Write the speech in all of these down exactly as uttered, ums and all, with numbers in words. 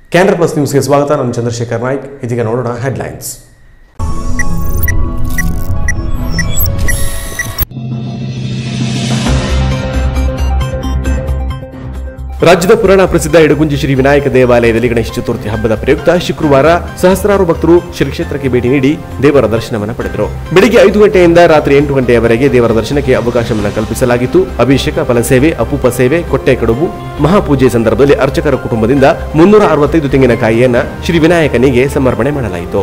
Canara plus ನ್ಯೂಸ್ಗೆ ಸ್ವಾಗತ. ನಾನು ಚಂದ್ರಶೇಖರ್ ನಾಯ್ಕ್. ಇದೀಗ ನೋಡೋಣ ಹೆಡ್ಲೈನ್ಸ್. ರಾಜ್ಯದ ಪುರಾಣ ಪ್ರಸಿದ್ಧ ಇಡಗುಂಜಿ ಶ್ರೀ ವಿನಾಯಕ ದೇವಾಲಯದಲ್ಲಿ ಗಣೇಶ ಚತುರ್ಥಿ ಹಬ್ಬದ ಪ್ರಯುಕ್ತ ಶುಕ್ರವಾರ ಸಹಸ್ರಾರು ಭಕ್ತರು ಶ್ರೀ ಕ್ಷೇತ್ರಕ್ಕೆ ಭೇಟಿ ನೀಡಿ ದೇವರ ದರ್ಶನವನ್ನು ಪಡೆದರು. ಬೆಳಿಗ್ಗೆ ಐದು ಗಂಟೆಯಿಂದ ರಾತ್ರಿ ಎಂಟು ಗಂಟೆಯವರೆಗೆ ದೇವರ ದರ್ಶನಕ್ಕೆ ಅವಕಾಶವನ್ನು ಕಲ್ಪಿಸಲಾಗಿತ್ತು. ಅಭಿಷೇಕ, ಫಲಸೇವೆ, ಅಪೂಪ ಸೇವೆ, ಕೊಟ್ಟೆ ಕಡುಬು, ಮಹಾಪೂಜೆ ಸಂದರ್ಭದಲ್ಲಿ ಅರ್ಚಕರ ಕುಟುಂಬದಿಂದ ಮುನ್ನೂರ ಅರವತ್ತೈದು ತೆಂಗಿನಕಾಯಿಯನ್ನ ಶ್ರೀ ವಿನಾಯಕನಿಗೆ ಸಮರ್ಪಣೆ ಮಾಡಲಾಯಿತು.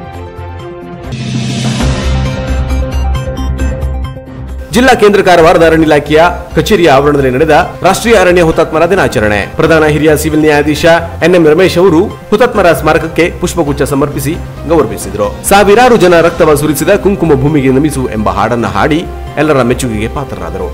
ಜಿಲ್ಲಾ ಕೇಂದ್ರ ಕಾರವಾರದ ಅರಣ್ಯ ಇಲಾಖೆಯ ಕಚೇರಿಯ ಆವರಣದಲ್ಲಿ ನಡೆದ ರಾಷ್ಟ್ರೀಯ ಅರಣ್ಯ ಹುತಾತ್ಮರ ದಿನಾಚರಣೆ. ಪ್ರಧಾನ ಹಿರಿಯ ಸಿವಿಲ್ ನ್ಯಾಯಾಧೀಶ ಎನ್ ಎಂ ರಮೇಶ್ ಅವರು ಹುತಾತ್ಮರ ಸ್ಮಾರಕಕ್ಕೆ ಪುಷ್ಪಗುಚ್ಛ ಸಮರ್ಪಿಸಿ ಗೌರವಿಸಿದರು. ಸಾವಿರಾರು ಜನ ರಕ್ತವ ಸುರಿಸಿದ ಕುಂಕುಮ ಭೂಮಿಗೆ ನಮಿಸು ಎಂಬ ಹಾಡನ್ನ ಹಾಡಿ ಎಲ್ಲರ ಮೆಚ್ಚುಗೆಗೆ ಪಾತ್ರರಾದರು.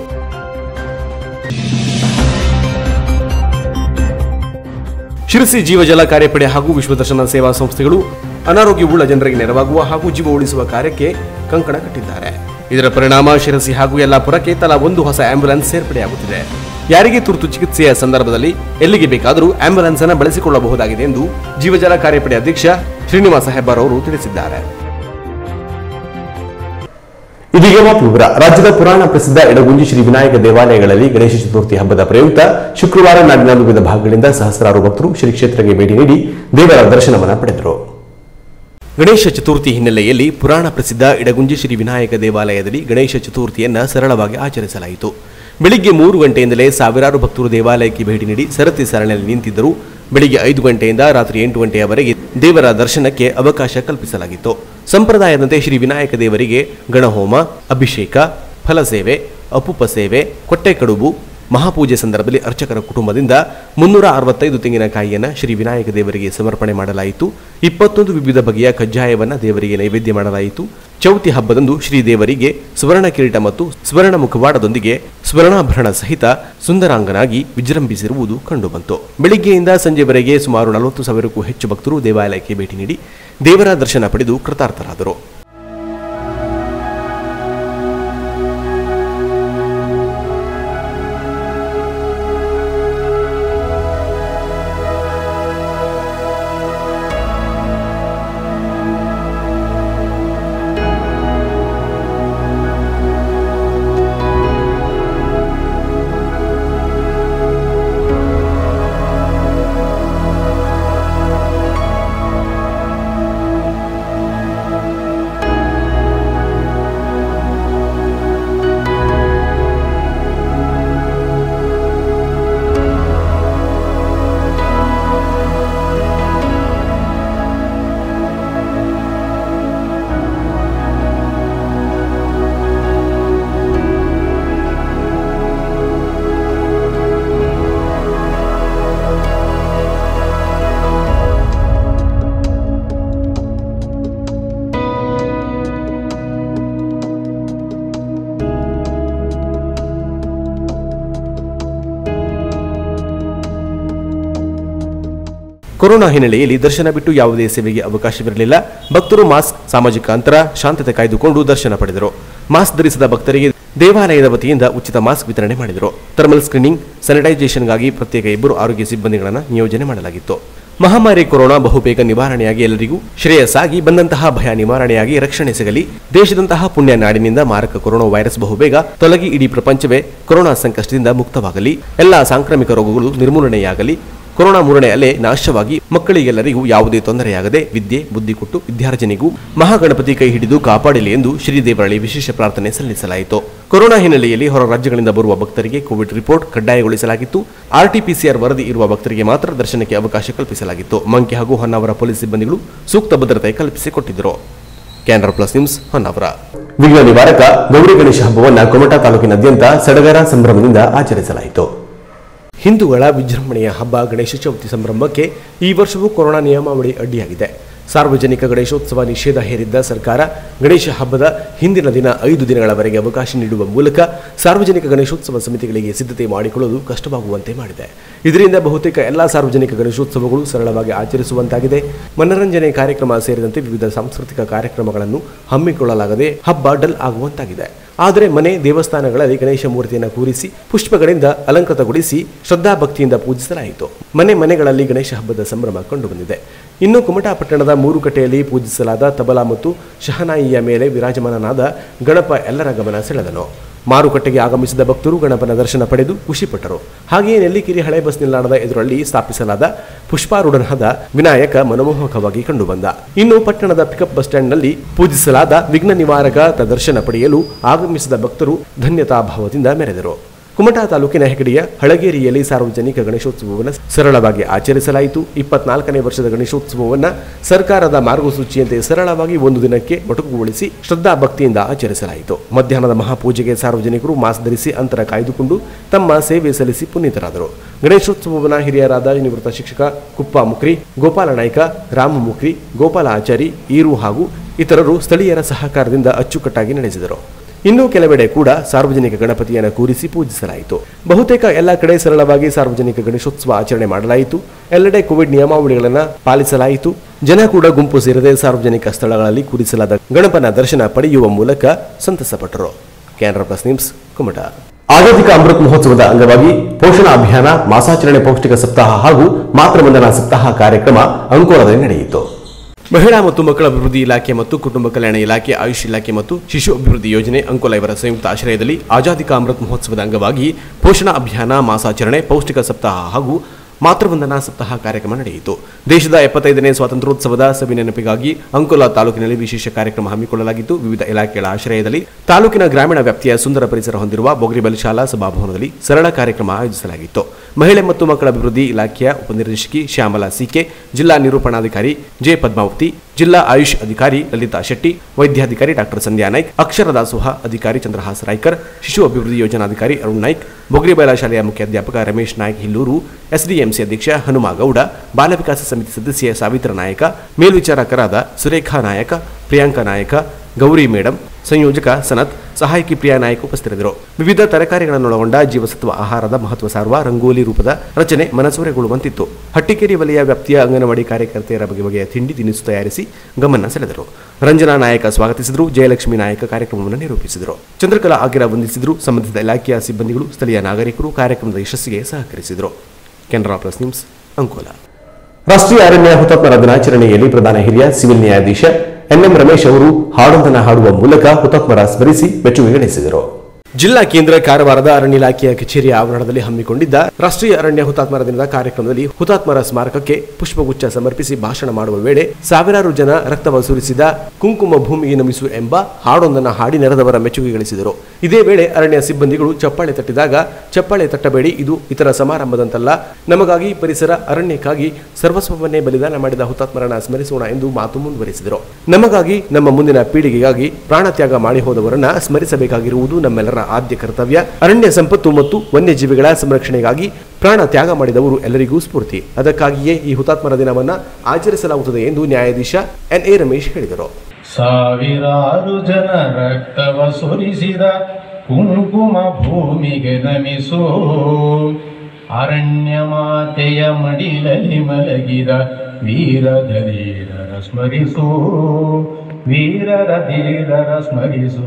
ಶಿರಸಿ ಜೀವಜಲ ಕಾರ್ಯಪಡೆ ಹಾಗೂ ವಿಶ್ವದರ್ಶನ ಸೇವಾ ಸಂಸ್ಥೆಗಳು ಅನಾರೋಗ್ಯವುಳ್ಳ ಜನರಿಗೆ ನೆರವಾಗುವ ಹಾಗೂ ಜೀವ ಉಳಿಸುವ ಕಾರ್ಯಕ್ಕೆ ಕಂಕಣ ಕಟ್ಟಿದ್ದಾರೆ. ಇದರ ಪರಿಣಾಮ ಶಿರಸಿ ಹಾಗೂ ಯಲ್ಲಾಪುರಕ್ಕೆ ತಲಾ ಒಂದು ಹೊಸ ಆಂಬ್ಯುಲೆನ್ಸ್ ಸೇರ್ಪಡೆಯಾಗುತ್ತಿದೆ. ಯಾರಿಗೆ ತುರ್ತು ಚಿಕಿತ್ಸೆಯ ಸಂದರ್ಭದಲ್ಲಿ ಎಲ್ಲಿಗೆ ಬೇಕಾದರೂ ಆಂಬ್ಯುಲೆನ್ಸ್ ಅನ್ನು ಬಳಸಿಕೊಳ್ಳಬಹುದಾಗಿದೆ ಎಂದು ಜೀವಜಲ ಕಾರ್ಯಪಡೆ ಅಧ್ಯಕ್ಷ ಶ್ರೀನಿವಾಸ ಹೆಬ್ಬಾರ್ ಅವರು ತಿಳಿಸಿದ್ದಾರೆ. ಇದೀಗ ವಿವರ. ರಾಜ್ಯದ ಪುರಾಣ ಪ್ರಸಿದ್ಧ ಇಡಗುಂಜಿ ಶ್ರೀ ವಿನಾಯಕ ದೇವಾಲಯಗಳಲ್ಲಿ ಗಣೇಶ ಚತುರ್ಥಿ ಹಬ್ಬದ ಪ್ರಯುಕ್ತ ಶುಕ್ರವಾರ ನಾಡಿನ ವಿವಿಧ ಭಾಗಗಳಿಂದ ಸಹಸ್ರಾರು ಭಕ್ತರು ಶ್ರೀ ಕ್ಷೇತ್ರಕ್ಕೆ ಭೇಟಿ ನೀಡಿ ದೇವರ ದರ್ಶನವನ್ನು ಪಡೆದರು. ಗಣೇಶ ಚತುರ್ಥಿ ಹಿನ್ನೆಲೆಯಲ್ಲಿ ಪುರಾಣ ಪ್ರಸಿದ್ಧ ಇಡಗುಂಜಿ ಶ್ರೀ ವಿನಾಯಕ ದೇವಾಲಯದಲ್ಲಿ ಗಣೇಶ ಚತುರ್ಥಿಯನ್ನು ಸರಳವಾಗಿ ಆಚರಿಸಲಾಯಿತು. ಬೆಳಿಗ್ಗೆ ಮೂರು ಗಂಟೆಯಿಂದಲೇ ಸಾವಿರಾರು ಭಕ್ತರು ದೇವಾಲಯಕ್ಕೆ ಭೇಟಿ ನೀಡಿ ಸರತಿ ಸರಣಿಯಲ್ಲಿ ನಿಂತಿದ್ದರು. ಬೆಳಿಗ್ಗೆ ಐದು ಗಂಟೆಯಿಂದ ರಾತ್ರಿ ಎಂಟು ಗಂಟೆಯವರೆಗೆ ದೇವರ ದರ್ಶನಕ್ಕೆ ಅವಕಾಶ ಕಲ್ಪಿಸಲಾಗಿತ್ತು. ಸಂಪ್ರದಾಯದಂತೆ ಶ್ರೀ ವಿನಾಯಕ ದೇವರಿಗೆ ಗಣಹೋಮ, ಅಭಿಷೇಕ, ಫಲಸೇವೆ, ಅಪೂಪ ಸೇವೆ, ಕೊಟ್ಟೆ ಕಡುಬು, ಮಹಾಪೂಜೆ ಸಂದರ್ಭದಲ್ಲಿ ಅರ್ಚಕರ ಕುಟುಂಬದಿಂದ ಮುನ್ನೂರ ಅರವತ್ತೈದು ತೆಂಗಿನಕಾಯಿಯನ್ನು ಶ್ರೀ ವಿನಾಯಕ ದೇವರಿಗೆ ಸಮರ್ಪಣೆ ಮಾಡಲಾಯಿತು. ಇಪ್ಪತ್ತೊಂದು ವಿವಿಧ ಬಗೆಯ ಕಜ್ಜಾಯವನ್ನು ದೇವರಿಗೆ ನೈವೇದ್ಯ ಮಾಡಲಾಯಿತು. ಚೌತಿ ಹಬ್ಬದಂದು ಶ್ರೀದೇವರಿಗೆ ಸುವರ್ಣ ಕಿರೀಟ ಮತ್ತು ಸುವರ್ಣ ಮುಖವಾಡದೊಂದಿಗೆ ಸ್ವರ್ಣಾಭರಣ ಸಹಿತ ಸುಂದರಾಂಗನಾಗಿ ವಿಜೃಂಭಿಸಿರುವುದು ಕಂಡುಬಂತು. ಬೆಳಿಗ್ಗೆಯಿಂದ ಸಂಜೆವರೆಗೆ ಸುಮಾರು ನಲವತ್ತು ಸಾವಿರಕ್ಕೂ ಹೆಚ್ಚು ಭಕ್ತರು ದೇವಾಲಯಕ್ಕೆ ಭೇಟಿ ನೀಡಿ ದೇವರ ದರ್ಶನ ಪಡೆದು ಕೃತಾರ್ಥರಾದರು. ಕೊರೋನಾ ಹಿನ್ನೆಲೆಯಲ್ಲಿ ದರ್ಶನ ಬಿಟ್ಟು ಯಾವುದೇ ಸೇವೆಗೆ ಅವಕಾಶವಿರಲಿಲ್ಲ. ಭಕ್ತರು ಮಾಸ್ಕ್, ಸಾಮಾಜಿಕ ಅಂತರ, ಶಾಂತತೆ ಕಾಯ್ದುಕೊಂಡು ದರ್ಶನ ಪಡೆದರು. ಮಾಸ್ಕ್ ಧರಿಸಿದ ಭಕ್ತರಿಗೆ ದೇವಾಲಯದ ವತಿಯಿಂದ ಉಚಿತ ಮಾಸ್ಕ್ ವಿತರಣೆ ಮಾಡಿದರು. ಥರ್ಮಲ್ ಸ್ಕ್ರೀನಿಂಗ್, ಸ್ಯಾನಿಟೈಸೇಷನ್ಗಾಗಿ ಪ್ರತ್ಯೇಕ ಇಬ್ಬರು ಆರೋಗ್ಯ ಸಿಬ್ಬಂದಿಗಳನ್ನು ನಿಯೋಜನೆ ಮಾಡಲಾಗಿತ್ತು. ಮಹಾಮಾರಿ ಕೊರೋನಾ ಬಹುಬೇಗ ನಿವಾರಣೆಯಾಗಿ ಎಲ್ಲರಿಗೂ ಶ್ರೇಯಸ್ಸಾಗಿ ಬಂದಂತಹ ಭಯ ನಿವಾರಣೆಯಾಗಿ ರಕ್ಷಣೆ ಸಿಗಲಿ. ದೇಶದಂತಹ ಪುಣ್ಯ ನಾಡಿನಿಂದ ಮಾರಕ ಕೊರೋನಾ ವೈರಸ್ ಬಹುಬೇಗ ತೊಲಗಿ ಇಡೀ ಪ್ರಪಂಚವೇ ಕೊರೋನಾ ಸಂಕಷ್ಟದಿಂದ ಮುಕ್ತವಾಗಲಿ. ಎಲ್ಲಾ ಸಾಂಕ್ರಾಮಿಕ ರೋಗಗಳು ನಿರ್ಮೂಲನೆಯಾಗಲಿ. ಕೊರೋನಾ ಮೂರನೇ ಅಲೆ ನಾಶವಾಗಿ ಮಕ್ಕಳಿಗೆಲ್ಲರಿಗೂ ಯಾವುದೇ ತೊಂದರೆಯಾಗದೆ ವಿದ್ಯೆ ಬುದ್ಧಿ ಕೊಟ್ಟು ವಿದ್ಯಾರ್ಜನೆಗೂ ಮಹಾಗಣಪತಿ ಕೈ ಹಿಡಿದು ಕಾಪಾಡಲಿ ಎಂದು ಶ್ರೀದೇವರಲ್ಲಿ ವಿಶೇಷ ಪ್ರಾರ್ಥನೆ ಸಲ್ಲಿಸಲಾಯಿತು. ಕೊರೋನಾ ಹಿನ್ನೆಲೆಯಲ್ಲಿ ಹೊರ ರಾಜ್ಯಗಳಿಂದ ಬರುವ ಭಕ್ತರಿಗೆ ಕೋವಿಡ್ ರಿಪೋರ್ಟ್ ಕಡ್ಡಾಯಗೊಳಿಸಲಾಗಿತ್ತು. ಆರ್ಟಿಪಿಸಿಆರ್ ವರದಿ ಇರುವ ಭಕ್ತರಿಗೆ ಮಾತ್ರ ದರ್ಶನಕ್ಕೆ ಅವಕಾಶ ಕಲ್ಪಿಸಲಾಗಿತ್ತು. ಮಂಕಿ ಹಾಗೂ ಹೊನ್ನಾವರ ಪೊಲೀಸ್ ಸಿಬ್ಬಂದಿಗಳು ಸೂಕ್ತ ಭದ್ರತೆ ಕಲ್ಪಿಸಿಕೊಟ್ಟಿದ್ದರು. Canara plus news Honnavar. ವಿಘ್ನ ನಿವಾರಕ ಗೌರಿ ಗಣೇಶ ಹಬ್ಬವನ್ನು ಕುಮಟಾ ತಾಲೂಕಿನಾದ್ಯಂತ ಸಡಗರ ಸಂಭ್ರಮದಿಂದ ಆಚರಿಸಲಾಯಿತು. ಹಿಂದೂಗಳ ವಿಜೃಂಭಣೆಯ ಹಬ್ಬ ಗಣೇಶ ಚೌತಿ ಸಂಭ್ರಮಕ್ಕೆ ಈ ವರ್ಷವೂ ಕೊರೋನಾ ನಿಯಮಾವಳಿ ಅಡ್ಡಿಯಾಗಿದೆ. ಸಾರ್ವಜನಿಕ ಗಣೇಶೋತ್ಸವ ನಿಷೇಧ ಹೇರಿದ್ದ ಸರ್ಕಾರ ಗಣೇಶ ಹಬ್ಬದ ಹಿಂದಿನ ದಿನ ಐದು ದಿನಗಳವರೆಗೆ ಅವಕಾಶ ನೀಡುವ ಮೂಲಕ ಸಾರ್ವಜನಿಕ ಗಣೇಶೋತ್ಸವ ಸಮಿತಿಗಳಿಗೆ ಸಿದ್ಧತೆ ಮಾಡಿಕೊಳ್ಳಲು ಕಷ್ಟವಾಗುವಂತೆ ಮಾಡಿದೆ. ಇದರಿಂದ ಬಹುತೇಕ ಎಲ್ಲಾ ಸಾರ್ವಜನಿಕ ಗಣೇಶೋತ್ಸವಗಳು ಸರಳವಾಗಿ ಆಚರಿಸುವಂತಾಗಿದೆ. ಮನರಂಜನೆ ಕಾರ್ಯಕ್ರಮ ಸೇರಿದಂತೆ ವಿವಿಧ ಸಾಂಸ್ಕೃತಿಕ ಕಾರ್ಯಕ್ರಮಗಳನ್ನು ಹಮ್ಮಿಕೊಳ್ಳಲಾಗದೆ ಹಬ್ಬ ಡಲ್ ಆಗುವಂತಾಗಿದೆ. ಆದರೆ ಮನೆ ದೇವಸ್ಥಾನಗಳಲ್ಲಿ ಗಣೇಶ ಮೂರ್ತಿಯನ್ನು ಕೂರಿಸಿ ಪುಷ್ಪಗಳಿಂದ ಅಲಂಕೃತಗೊಳಿಸಿ ಶ್ರದ್ಧಾ ಭಕ್ತಿಯಿಂದ ಪೂಜಿಸಲಾಯಿತು. ಮನೆ ಮನೆಗಳಲ್ಲಿ ಗಣೇಶ ಹಬ್ಬದ ಸಂಭ್ರಮ ಕಂಡುಬಂದಿದೆ. ಇನ್ನು ಕುಮಟಾ ಪಟ್ಟಣದ ಮೂರುಕಟ್ಟೆಯಲ್ಲಿ ಪೂಜಿಸಲಾದ ತಬಲಾ ಮತ್ತು ಶಹನಾಯಿಯ ಮೇಲೆ ವಿರಾಜಮಾನನಾದ ಗಣಪ ಎಲ್ಲರ ಗಮನ ಸೆಳೆದನು. ಮಾರುಕಟ್ಟೆಗೆ ಆಗಮಿಸಿದ ಭಕ್ತರು ಗಣಪನ ದರ್ಶನ ಪಡೆದು ಖುಷಿಪಟ್ಟರು. ಹಾಗೆಯೇ ನೆಲ್ಲಿಕೆರೆ ಹಳೆ ಬಸ್ ನಿಲ್ದಾಣದ ಎದುರಲ್ಲಿ ಸ್ಥಾಪಿಸಲಾದ ಪುಷ್ಪಾರೂಢನಾದ ವಿನಾಯಕ ಮನಮೋಹಕವಾಗಿ ಕಂಡುಬಂದ. ಇನ್ನು ಪಟ್ಟಣದ ಪಿಕಪ್ ಬಸ್ ಸ್ಟ್ಯಾಂಡ್ನಲ್ಲಿ ಪೂಜಿಸಲಾದ ವಿಘ್ನ ನಿವಾರಕ ದರ್ಶನ ಪಡೆಯಲು ಆಗಮಿಸಿದ ಭಕ್ತರು ಧನ್ಯತಾಭಾವದಿಂದ ಮೆರೆದರು. ಕುಮಟಾ ತಾಲೂಕಿನ ಹೆಗಡಿಯ ಹಳಗೇರಿಯಲ್ಲಿ ಸಾರ್ವಜನಿಕ ಗಣೇಶೋತ್ಸವವನ್ನು ಸರಳವಾಗಿ ಆಚರಿಸಲಾಯಿತು. ಇಪ್ಪತ್ನಾಲ್ಕನೇ ವರ್ಷದ ಗಣೇಶೋತ್ಸವವನ್ನು ಸರ್ಕಾರದ ಮಾರ್ಗಸೂಚಿಯಂತೆ ಸರಳವಾಗಿ ಒಂದು ದಿನಕ್ಕೆ ಮೊಟಕುಗೊಳಿಸಿ ಶ್ರದ್ಧಾ ಭಕ್ತಿಯಿಂದ ಆಚರಿಸಲಾಯಿತು. ಮಧ್ಯಾಹ್ನದ ಮಹಾಪೂಜೆಗೆ ಸಾರ್ವಜನಿಕರು ಮಾಸ್ಕ್ ಧರಿಸಿ ಅಂತರ ಕಾಯ್ದುಕೊಂಡು ತಮ್ಮ ಸೇವೆ ಸಲ್ಲಿಸಿ ಪುನೀತರಾದರು. ಗಣೇಶೋತ್ಸವವನ್ನು ಹಿರಿಯರಾದ ನಿವೃತ್ತ ಶಿಕ್ಷಕ ಕುಪ್ಪ ಮುಕ್ರಿ, ಗೋಪಾಲ ನಾಯ್ಕ, ರಾಮ ಮುಕ್ರಿ, ಗೋಪಾಲ ಆಚಾರಿ, ಈರು ಹಾಗೂ ಇತರರು ಸ್ಥಳೀಯರ ಸಹಕಾರದಿಂದ ಅಚ್ಚುಕಟ್ಟಾಗಿ ನಡೆಸಿದರು. ಇನ್ನೂ ಕೆಲವೆಡೆ ಕೂಡ ಸಾರ್ವಜನಿಕ ಗಣಪತಿಯನ್ನು ಕೂರಿಸಿ ಪೂಜಿಸಲಾಯಿತು. ಬಹುತೇಕ ಎಲ್ಲ ಕಡೆ ಸರಳವಾಗಿ ಸಾರ್ವಜನಿಕ ಗಣೇಶೋತ್ಸವ ಆಚರಣೆ ಮಾಡಲಾಯಿತು. ಎಲ್ಲೆಡೆ ಕೋವಿಡ್ ನಿಯಮಾವಳಿಗಳನ್ನು ಪಾಲಿಸಲಾಯಿತು. ಜನ ಕೂಡ ಗುಂಪು ಸೇರದೆ ಸಾರ್ವಜನಿಕ ಸ್ಥಳಗಳಲ್ಲಿ ಕೂರಿಸಲಾದ ಗಣಪನ ದರ್ಶನ ಪಡೆಯುವ ಮೂಲಕ ಸಂತಸಪಟ್ಟರು. Canara plus news Kumta. ಆಜಾದಿ ಕಾ ಅಮೃತ್ ಮಹೋತ್ಸವದ ಅಂಗವಾಗಿ ಪೋಷಣಾ ಅಭಿಯಾನ, ಮಾಸಾಚರಣೆ, ಪೌಷ್ಟಿಕ ಸಪ್ತಾಹ ಹಾಗೂ ಮಾತೃವಂದನಾ ಸಪ್ತಾಹ ಕಾರ್ಯಕ್ರಮ ಅಂಕೋಲಾದಲ್ಲಿ ನಡೆಯಿತು. ಮಹಿಳಾ ಮತ್ತು ಮಕ್ಕಳ ಅಭಿವೃದ್ಧಿ ಇಲಾಖೆ ಮತ್ತು ಕುಟುಂಬ ಕಲ್ಯಾಣ ಇಲಾಖೆ, ಆಯುಷ್ ಇಲಾಖೆ ಮತ್ತು ಶಿಶು ಅಭಿವೃದ್ಧಿ ಯೋಜನೆ ಅಂಕೋಲಾ ಇವರ ಸಂಯುಕ್ತ ಆಶ್ರಯದಲ್ಲಿ ಆಜಾದಿ ಕಾ ಅಮೃತ್ ಮಹೋತ್ಸವದ ಅಂಗವಾಗಿ ಪೋಷಣಾ ಅಭಿಯಾನ, ಮಾಸಾಚರಣೆ, ಪೌಷ್ಟಿಕ ಸಪ್ತಾಹ ಹಾಗೂ ಮಾತೃವಂದನಾ ಸಪ್ತಾಹ ಕಾರ್ಯಕ್ರಮ ನಡೆಯಿತು. ದೇಶದ ಎಪ್ಪತ್ತೈದನೇ ಸ್ವಾತಂತ್ರ್ಯೋತ್ಸವದ ಸವಿ ನೆನಪಿಗಾಗಿ ಅಂಕೋಲಾ ತಾಲೂಕಿನಲ್ಲಿ ವಿಶೇಷ ಕಾರ್ಯಕ್ರಮ ಹಮ್ಮಿಕೊಳ್ಳಲಾಗಿದ್ದು, ವಿವಿಧ ಇಲಾಖೆಗಳ ಆಶ್ರಯದಲ್ಲಿ ತಾಲೂಕಿನ ಗ್ರಾಮೀಣ ವ್ಯಾಪ್ತಿಯ ಸುಂದರ ಪರಿಸರ ಹೊಂದಿರುವ ಬೊಗ್ರಿಬಲ್ ಶಾಲಾ ಸಭಾಭವನದಲ್ಲಿ ಸರಳ ಕಾರ್ಯಕ್ರಮ ಆಯೋಜಿಸಲಾಗಿತ್ತು. ಮಹಿಳೆ ಮತ್ತು ಮಕ್ಕಳ ಅಭಿವೃದ್ಧಿ ಇಲಾಖೆಯ ಉಪನಿರ್ದೇಶಕಿ ಶ್ಯಾಮಲಾ ಸಿಕೆ, ಜಿಲ್ಲಾ ನಿರೂಪಣಾಧಿಕಾರಿ ಜೆ ಪದ್ಮಾವತಿ, ಜಿಲ್ಲಾ ಆಯುಷ್ ಅಧಿಕಾರಿ ಲಲಿತಾ ಶೆಟ್ಟಿ, ವೈದ್ಯಾಧಿಕಾರಿ ಡಾಕ್ಟರ್ ಸಂಧ್ಯಾ ನಾಯ್ಕ್, ಅಕ್ಷರ ದಾಸೋಹ ಅಧಿಕಾರಿ ಚಂದ್ರಹಾಸ್ ರಾಯ್ಕರ್, ಶಿಶು ಅಭಿವೃದ್ಧಿ ಯೋಜನಾಧಿಕಾರಿ ಅರುಣ್ ನಾಯ್ಕ್, ಬೊಗ್ರಿಬೈಲ ಶಾಲೆಯ ಮುಖ್ಯಾಧ್ಯಾಪಕ ರಮೇಶ್ ನಾಯ್ಕ್ ಹಿಲ್ಲೂರು, ಎಸ್ಡಿಎಂಸಿ ಅಧ್ಯಕ್ಷ ಹನುಮಾಗೌಡ, ಬಾಲವಿಕಾಸ ಸಮಿತಿ ಸದಸ್ಯೆ ಸಾವಿತ್ರ ನಾಯಕ, ಮೇಲ್ವಿಚಾರಕರಾದ ಸುರೇಖಾ ನಾಯಕ, ಪ್ರಿಯಾಂಕಾ ನಾಯಕ, ಗೌರಿ ಮೇಡಂ, ಸಂಯೋಜಕ ಸನತ್, ಸಹಾಯಕಿ ಪ್ರಿಯಾ ನಾಯಕ್ ಉಪಸ್ಥಿತರಿದ್ದರು. ವಿವಿಧ ತರಕಾರಿಗಳನ್ನೊಳಗೊಂಡ ಜೀವಸತ್ವ ಆಹಾರದ ಮಹತ್ವ ಸಾರುವ ರಂಗೋಲಿ ರೂಪದ ರಚನೆ ಮನಸೂರೆಗೊಳ್ಳುವಂತಿತ್ತು. ಹಟ್ಟಿಕೇರಿ ವಲಯ ವ್ಯಾಪ್ತಿಯ ಅಂಗನವಾಡಿ ಕಾರ್ಯಕರ್ತೆಯರ ಬಗೆ ಬಗೆಯ ತಿಂಡಿ ತಿನಿಸು ತಯಾರಿಸಿ ಗಮನ ಸೆಳೆದರು. ರಂಜನಾ ನಾಯಕ ಸ್ವಾಗತಿಸಿದರು. ಜಯಲಕ್ಷ್ಮಿ ನಾಯಕ ಕಾರ್ಯಕ್ರಮವನ್ನು ನಿರೂಪಿಸಿದರು. ಚಂದ್ರಕಲಾ ಆಗಿರ ವಂದಿಸಿದರು. ಸಂಬಂಧಿಸಿದ ಇಲಾಖೆಯ ಸಿಬ್ಬಂದಿಗಳು, ಸ್ಥಳೀಯ ನಾಗರಿಕರು ಕಾರ್ಯಕ್ರಮದ ಯಶಸ್ಸಿಗೆ ಸಹಕರಿಸಿದರು. Canara plus news Ankola. ರಾಷ್ಟ್ರೀಯ ಅರಣ್ಯ ಹುತಾತ್ಮರ ದಿನಾಚರಣೆಯಲ್ಲಿ ಪ್ರಧಾನ ಹಿರಿಯ ಸಿವಿಲ್ ನ್ಯಾಯಾಧೀಶ ಎನ್ ಎಂ ರಮೇಶ್ ಅವರು ಹಾಡೊಂದನ್ನು ಹಾಡುವ ಮೂಲಕ ಹುತಾತ್ಮರ ಸ್ಮರಿಸಿ ಮೆಚ್ಚುಗೆ ಗಳಿಸಿದರು. ಜಿಲ್ಲಾ ಕೇಂದ್ರ ಕಾರವಾರದ ಅರಣ್ಯ ಇಲಾಖೆಯ ಕಚೇರಿಯ ಆವರಣದಲ್ಲಿ ಹಮ್ಮಿಕೊಂಡಿದ್ದ ರಾಷ್ಟ್ರೀಯ ಅರಣ್ಯ ಹುತಾತ್ಮರ ದಿನದ ಕಾರ್ಯಕ್ರಮದಲ್ಲಿ ಹುತಾತ್ಮರ ಸ್ಮಾರಕಕ್ಕೆ ಪುಷ್ಪಗುಚ್ಛ ಸಮರ್ಪಿಸಿ ಭಾಷಣ ಮಾಡುವ ವೇಳೆ ಸಾವಿರಾರು ಜನ ರಕ್ತವ ಸುರಿಸಿದ ಕುಂಕುಮ ಭೂಮಿಗೆ ನಮಿಸು ಎಂಬ ಹಾಡೊಂದನ್ನು ಹಾಡಿ ನೆರೆದವರ ಮೆಚ್ಚುಗೆ ಗಳಿಸಿದರು. ಇದೇ ವೇಳೆ ಅರಣ್ಯ ಸಿಬ್ಬಂದಿಗಳು ಚಪ್ಪಾಳೆ ತಟ್ಟಿದಾಗ, ಚಪ್ಪಾಳೆ ತಟ್ಟಬೇಡಿ, ಇದು ಇತರ ಸಮಾರಂಭದಂತಲ್ಲ, ನಮಗಾಗಿ ಪರಿಸರ ಅರಣ್ಯಕ್ಕಾಗಿ ಸರ್ವಸ್ವವನ್ನೇ ಬಲಿದಾನ ಮಾಡಿದ ಹುತಾತ್ಮರನ್ನ ಸ್ಮರಿಸೋಣ ಎಂದು ಮಾತು ಮುಂದುವರೆಸಿದರು. ನಮಗಾಗಿ, ನಮ್ಮ ಮುಂದಿನ ಪೀಳಿಗೆಗಾಗಿ ಪ್ರಾಣತ್ಯಾಗ ಮಾಡಿ ಹೋದವರನ್ನ ಸ್ಮರಿಸಬೇಕಾಗಿರುವುದು ನಮ್ಮೆಲ್ಲರ ಆದ್ಯ ಕರ್ತವ್ಯ. ಅರಣ್ಯ ಸಂಪತ್ತು ಮತ್ತು ವನ್ಯಜೀವಿಗಳ ಸಂರಕ್ಷಣೆಗಾಗಿ ಪ್ರಾಣ ತ್ಯಾಗ ಮಾಡಿದವರು ಎಲ್ಲರಿಗೂ ಸ್ಫೂರ್ತಿ. ಅದಕ್ಕಾಗಿಯೇ ಈ ಹುತಾತ್ಮರ ದಿನವನ್ನು ಆಚರಿಸಲಾಗುತ್ತದೆ ಎಂದು ನ್ಯಾಯಾಧೀಶ ಎನ್ ಎ ರಮೇಶ್ ಹೇಳಿದರು. ಸಾವಿರಾರು ಜನ ರಕ್ತವ ಸುರಿಸಿದ ಕುಂಕುಮ ಭೂಮಿಗೆ ನಮಿಸೋ, ಅರಣ್ಯ ಮಾತೆಯ ಮಡಿಲಲ್ಲಿ ಮಲಗಿದ ವೀರ ಧೀರರ ಸ್ಮರಿಸೋ, ವೀರರ ಧೀರರ ಸ್ಮರಿಸೋ.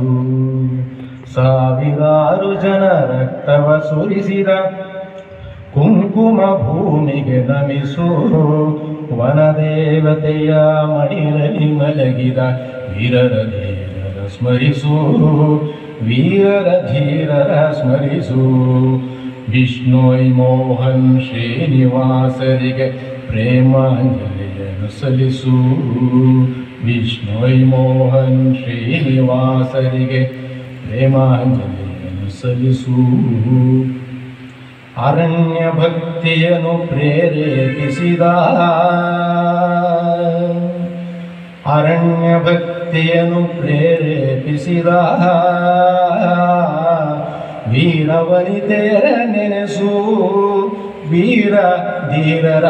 ಸಾವಿರಾರು ಜನ ರಕ್ತವ ಸುರಿಸಿದ ಕುಂಕುಮ ಭೂಮಿಗೆ ನಮಿಸೋ, ವನದೇವತೆಯ ಮಡಿಲಲ್ಲಿ ಮಲಗಿದ ವೀರರ ಧೀರರ ಸ್ಮರಿಸೋ, ವೀರರ ಧೀರರ ಸ್ಮರಿಸೋ. ವಿಷ್ಣೋಯ್ ಮೋಹನ್ ಶ್ರೀನಿವಾಸರಿಗೆ ಪ್ರೇಮಾಂಜಲಿಯನ್ನು ಸಲ್ಲಿಸು, ವಿಷ್ಣೋಯ್ ಮೋಹನ್ ಶ್ರೀನಿವಾಸರಿಗೆ ಪ್ರೇಮಾಂಜಲಿಯನ್ನು ಸಲ್ಲಿಸು. ಅರಣ್ಯ ಭಕ್ತಿಯನ್ನು ಪ್ರೇರೇಪಿಸಿದ, ಅರಣ್ಯ ಭಕ್ತಿಯನ್ನು ಪ್ರೇರೇಪಿಸಿದ ವೀರ ವನಿತೆಯರ ನೆನೆಸು, ವೀರ ಧೀರರ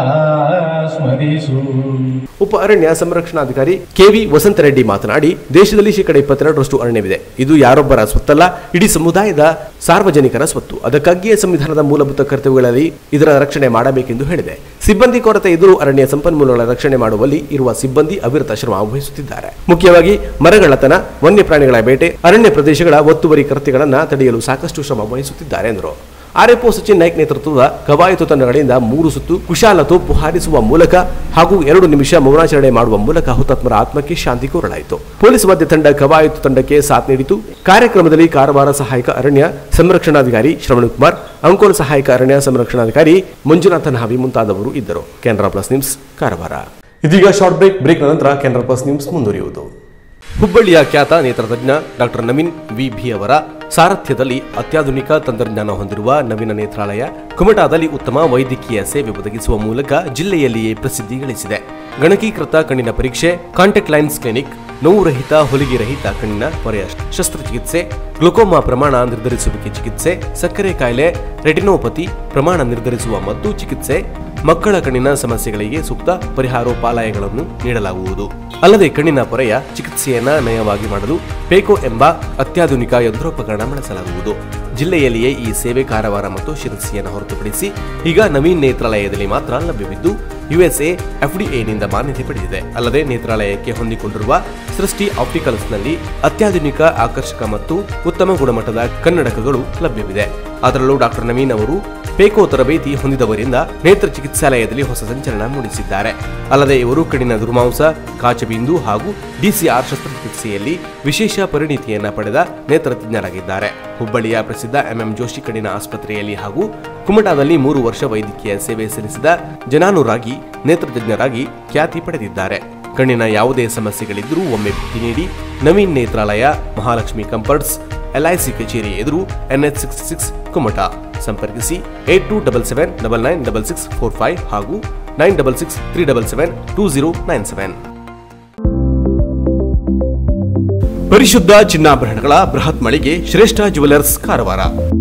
ಸ್ಮರಿಸು. ಉಪ ಅರಣ್ಯ ಸಂರಕ್ಷಣಾಧಿಕಾರಿ ಕೆವಿ ವಸಂತರೆಡ್ಡಿ ಮಾತನಾಡಿ, ದೇಶದಲ್ಲಿ ಶೇಕಡ ಇಪ್ಪತ್ತೆರಡರಷ್ಟು ಅರಣ್ಯವಿದೆ. ಇದು ಯಾರೊಬ್ಬರ ಸ್ವತ್ತಲ್ಲ, ಇಡೀ ಸಮುದಾಯದ ಸಾರ್ವಜನಿಕರ ಸ್ವತ್ತು. ಅದಕ್ಕಾಗಿಯೇ ಸಂವಿಧಾನದ ಮೂಲಭೂತ ಕರ್ತವ್ಯಗಳಲ್ಲಿ ಇದರ ರಕ್ಷಣೆ ಮಾಡಬೇಕೆಂದು ಹೇಳಿದೆ. ಸಿಬ್ಬಂದಿ ಕೊರತೆ ಎದುರು ಅರಣ್ಯ ಸಂಪನ್ಮೂಲಗಳ ರಕ್ಷಣೆ ಮಾಡುವಲ್ಲಿ ಇರುವ ಸಿಬ್ಬಂದಿ ಅವಿರತ ಶ್ರಮ ವಹಿಸುತ್ತಿದ್ದಾರೆ. ಮುಖ್ಯವಾಗಿ ಮರಗಳತನ, ವನ್ಯಪ್ರಾಣಿಗಳ ಬೇಟೆ, ಅರಣ್ಯ ಪ್ರದೇಶಗಳ ಒತ್ತುವರಿ ಕೃತ್ಯಗಳನ್ನು ತಡೆಯಲು ಸಾಕಷ್ಟು ಶ್ರಮ ವಹಿಸುತ್ತಿದ್ದಾರೆ ಎಂದರು. ಆರ್ಎಫ್ಒ ಸಚಿನ್ ನಾಯ್ಕ್ ನೇತೃತ್ವದ ಕವಾಯತು ತಂಡಗಳಿಂದ ಮೂರು ಸುತ್ತು ಕುಶಾಲ ತೋಪು ಹಾರಿಸುವ ಮೂಲಕ ಹಾಗೂ ಎರಡು ನಿಮಿಷ ಮೌನಾಚರಣೆ ಮಾಡುವ ಮೂಲಕ ಹುತಾತ್ಮರ ಆತ್ಮಕ್ಕೆ ಶಾಂತಿ ಕೋರಲಾಯಿತು. ಪೊಲೀಸ್ ವಾದ್ಯ ತಂಡ ಕವಾಯತು ತಂಡಕ್ಕೆ ಸಾಥ್ ನೀಡಿತು. ಕಾರ್ಯಕ್ರಮದಲ್ಲಿ ಕಾರವಾರ ಸಹಾಯಕ ಅರಣ್ಯ ಸಂರಕ್ಷಣಾಧಿಕಾರಿ ಶ್ರವಣ್ ಕುಮಾರ್, ಅಂಕೋಲ ಸಹಾಯಕ ಅರಣ್ಯ ಸಂರಕ್ಷಣಾಧಿಕಾರಿ ಮಂಜುನಾಥ ನಾವಿ ಮುಂತಾದವರು ಇದ್ದರು. Canara plus news Karwar. ಇದೀಗ ಶಾರ್ಟ್ ಬ್ರೇಕ್. ಬ್ರೇಕ್ನ ನಂತರ ಕೆನರಾ ಪ್ಲಸ್ ನ್ಯೂಸ್ ಮುಂದುವರಿಯುವುದು. ಹುಬ್ಬಳ್ಳಿಯ ಖ್ಯಾತ ನೇತ್ರತಜ್ಞ ಡಾಕ್ಟರ್ ನವೀನ್ ವಿ ಭಿ ಅವರ ಸಾರಥ್ಯದಲ್ಲಿ ಅತ್ಯಾಧುನಿಕ ತಂತ್ರಜ್ಞಾನ ಹೊಂದಿರುವ ನವೀನ ನೇತ್ರಾಲಯ ಕುಮಟಾದಲ್ಲಿ ಉತ್ತಮ ವೈದ್ಯಕೀಯ ಸೇವೆ ಒದಗಿಸುವ ಮೂಲಕ ಜಿಲ್ಲೆಯಲ್ಲಿಯೇ ಪ್ರಸಿದ್ಧಿ ಗಳಿಸಿದೆ. ಗಣಕೀಕೃತ ಕಣ್ಣಿನ ಪರೀಕ್ಷೆ, ಕಾಂಟ್ಯಾಕ್ಟ್ ಲೆನ್ಸ್ ಕ್ಲಿನಿಕ್, ನೋವು ರಹಿತ ಹೊಲಿಗೆ ರಹಿತ ಕಣ್ಣಿನ ಪೊರೆಯ ಶಸ್ತ್ರಚಿಕಿತ್ಸೆ, ಗ್ಲುಕೋಮಾ ಪ್ರಮಾಣ ನಿರ್ಧರಿಸುವಿಕೆ ಚಿಕಿತ್ಸೆ, ಸಕ್ಕರೆ ಕಾಯಿಲೆ, ರೆಟಿನೋಪತಿ ಪ್ರಮಾಣ ನಿರ್ಧರಿಸುವ ಮದ್ದು ಚಿಕಿತ್ಸೆ, ಮಕ್ಕಳ ಕಣ್ಣಿನ ಸಮಸ್ಯೆಗಳಿಗೆ ಸೂಕ್ತ ಪರಿಹಾರೋಪಾಲಯಗಳನ್ನು ನೀಡಲಾಗುವುದು. ಅಲ್ಲದೆ ಕಣ್ಣಿನ ಪೊರೆಯ ಚಿಕಿತ್ಸೆಯನ್ನ ನಯವಾಗಿ ಮಾಡಲು ಪೇಕೋ ಎಂಬ ಅತ್ಯಾಧುನಿಕ ಯಂತ್ರೋಪಕರಣ ಬಳಸಲಾಗುವುದು. ಜಿಲ್ಲೆಯಲ್ಲಿಯೇ ಈ ಸೇವೆ ಕಾರವಾರ ಮತ್ತು ಶಿರಸಿಯನ್ನು ಹೊರತುಪಡಿಸಿ ಈಗ ನವೀನ್ ನೇತ್ರಾಲಯದಲ್ಲಿ ಮಾತ್ರ ಲಭ್ಯವಿದ್ದು ಯುಎಸ್ಎ ಎಫ್ಡಿಎನಿಂದ ಮಾನ್ಯತೆ ಪಡೆದಿದೆ. ಅಲ್ಲದೆ ನೇತ್ರಾಲಯಕ್ಕೆ ಹೊಂದಿಕೊಂಡಿರುವ ಸೃಷ್ಟಿ ಆಪ್ಟಿಕಲ್ಸ್ನಲ್ಲಿ ಅತ್ಯಾಧುನಿಕ, ಆಕರ್ಷಕ ಮತ್ತು ಉತ್ತಮ ಗುಣಮಟ್ಟದ ಕನ್ನಡಕಗಳು ಲಭ್ಯವಿದೆ. ಅದರಲ್ಲೂ ಡಾಕ್ಟರ್ ನವೀನ್ ಅವರು ಪೇಕೋ ತರಬೇತಿ ಹೊಂದಿದವರಿಂದ ನೇತ್ರ ಚಿಕಿತ್ಸಾಲಯದಲ್ಲಿ ಹೊಸ ಸಂಚಲನ ಮೂಡಿಸಿದ್ದಾರೆ. ಅಲ್ಲದೆ ಇವರು ಕಣ್ಣಿನ ದುರ್ಮಾಂಸ, ಕಾಚಬಿಂದು ಹಾಗೂ ಡಿಸಿಆರ್ ಶಸ್ತ್ರಚಿಕಿತ್ಸೆಯಲ್ಲಿ ವಿಶೇಷ ಪರಿಣಿತಿಯನ್ನ ಪಡೆದ ನೇತ್ರತಜ್ಞರಾಗಿದ್ದಾರೆ. ಹುಬ್ಬಳ್ಳಿಯ ಪ್ರಸಿದ್ಧ ಎಂಎಂ ಜೋಶಿ ಕಣ್ಣಿನ ಆಸ್ಪತ್ರೆಯಲ್ಲಿ ಹಾಗೂ ಕುಮಟಾದಲ್ಲಿ ಮೂರು ವರ್ಷ ವೈದ್ಯಕೀಯ ಸೇವೆ ಸಲ್ಲಿಸಿದ ಜನಾನುರಾಗಿ ನೇತ್ರತಜ್ಞರಾಗಿ ಖ್ಯಾತಿ ಪಡೆದಿದ್ದಾರೆ. ಕಣ್ಣಿನ ಯಾವುದೇ ಸಮಸ್ಯೆಗಳಿದ್ದರೂ ಒಮ್ಮೆ ಭೇಟಿ ನೀಡಿ. ನವೀನ್ ನೇತ್ರಾಲಯ, ಮಹಾಲಕ್ಷ್ಮಿ ಕಂಫರ್ಟ್ಸ್, ಎಲ್ಐಸಿ ಕಚೇರಿ ಎದುರು, ಎನ್ಎಚ್ ಸಿಕ್ಸ್ಟಿ ಸಿಕ್ಸ್ ಕುಮಟಾ. ಸಂಪರ್ಕಿಸಿ eight two double seven double nine double six four five ಹಾಗೂ nine double six three double seven two zero nine seven. ಪರಿಶುದ್ಧ ಚಿನ್ನಾಭರಣಗಳ ಬೃಹತ್ ಮಳಿಗೆ ಶ್ರೇಷ್ಠ ಜುವೆಲರ್ಸ್ ಕಾರವಾರ.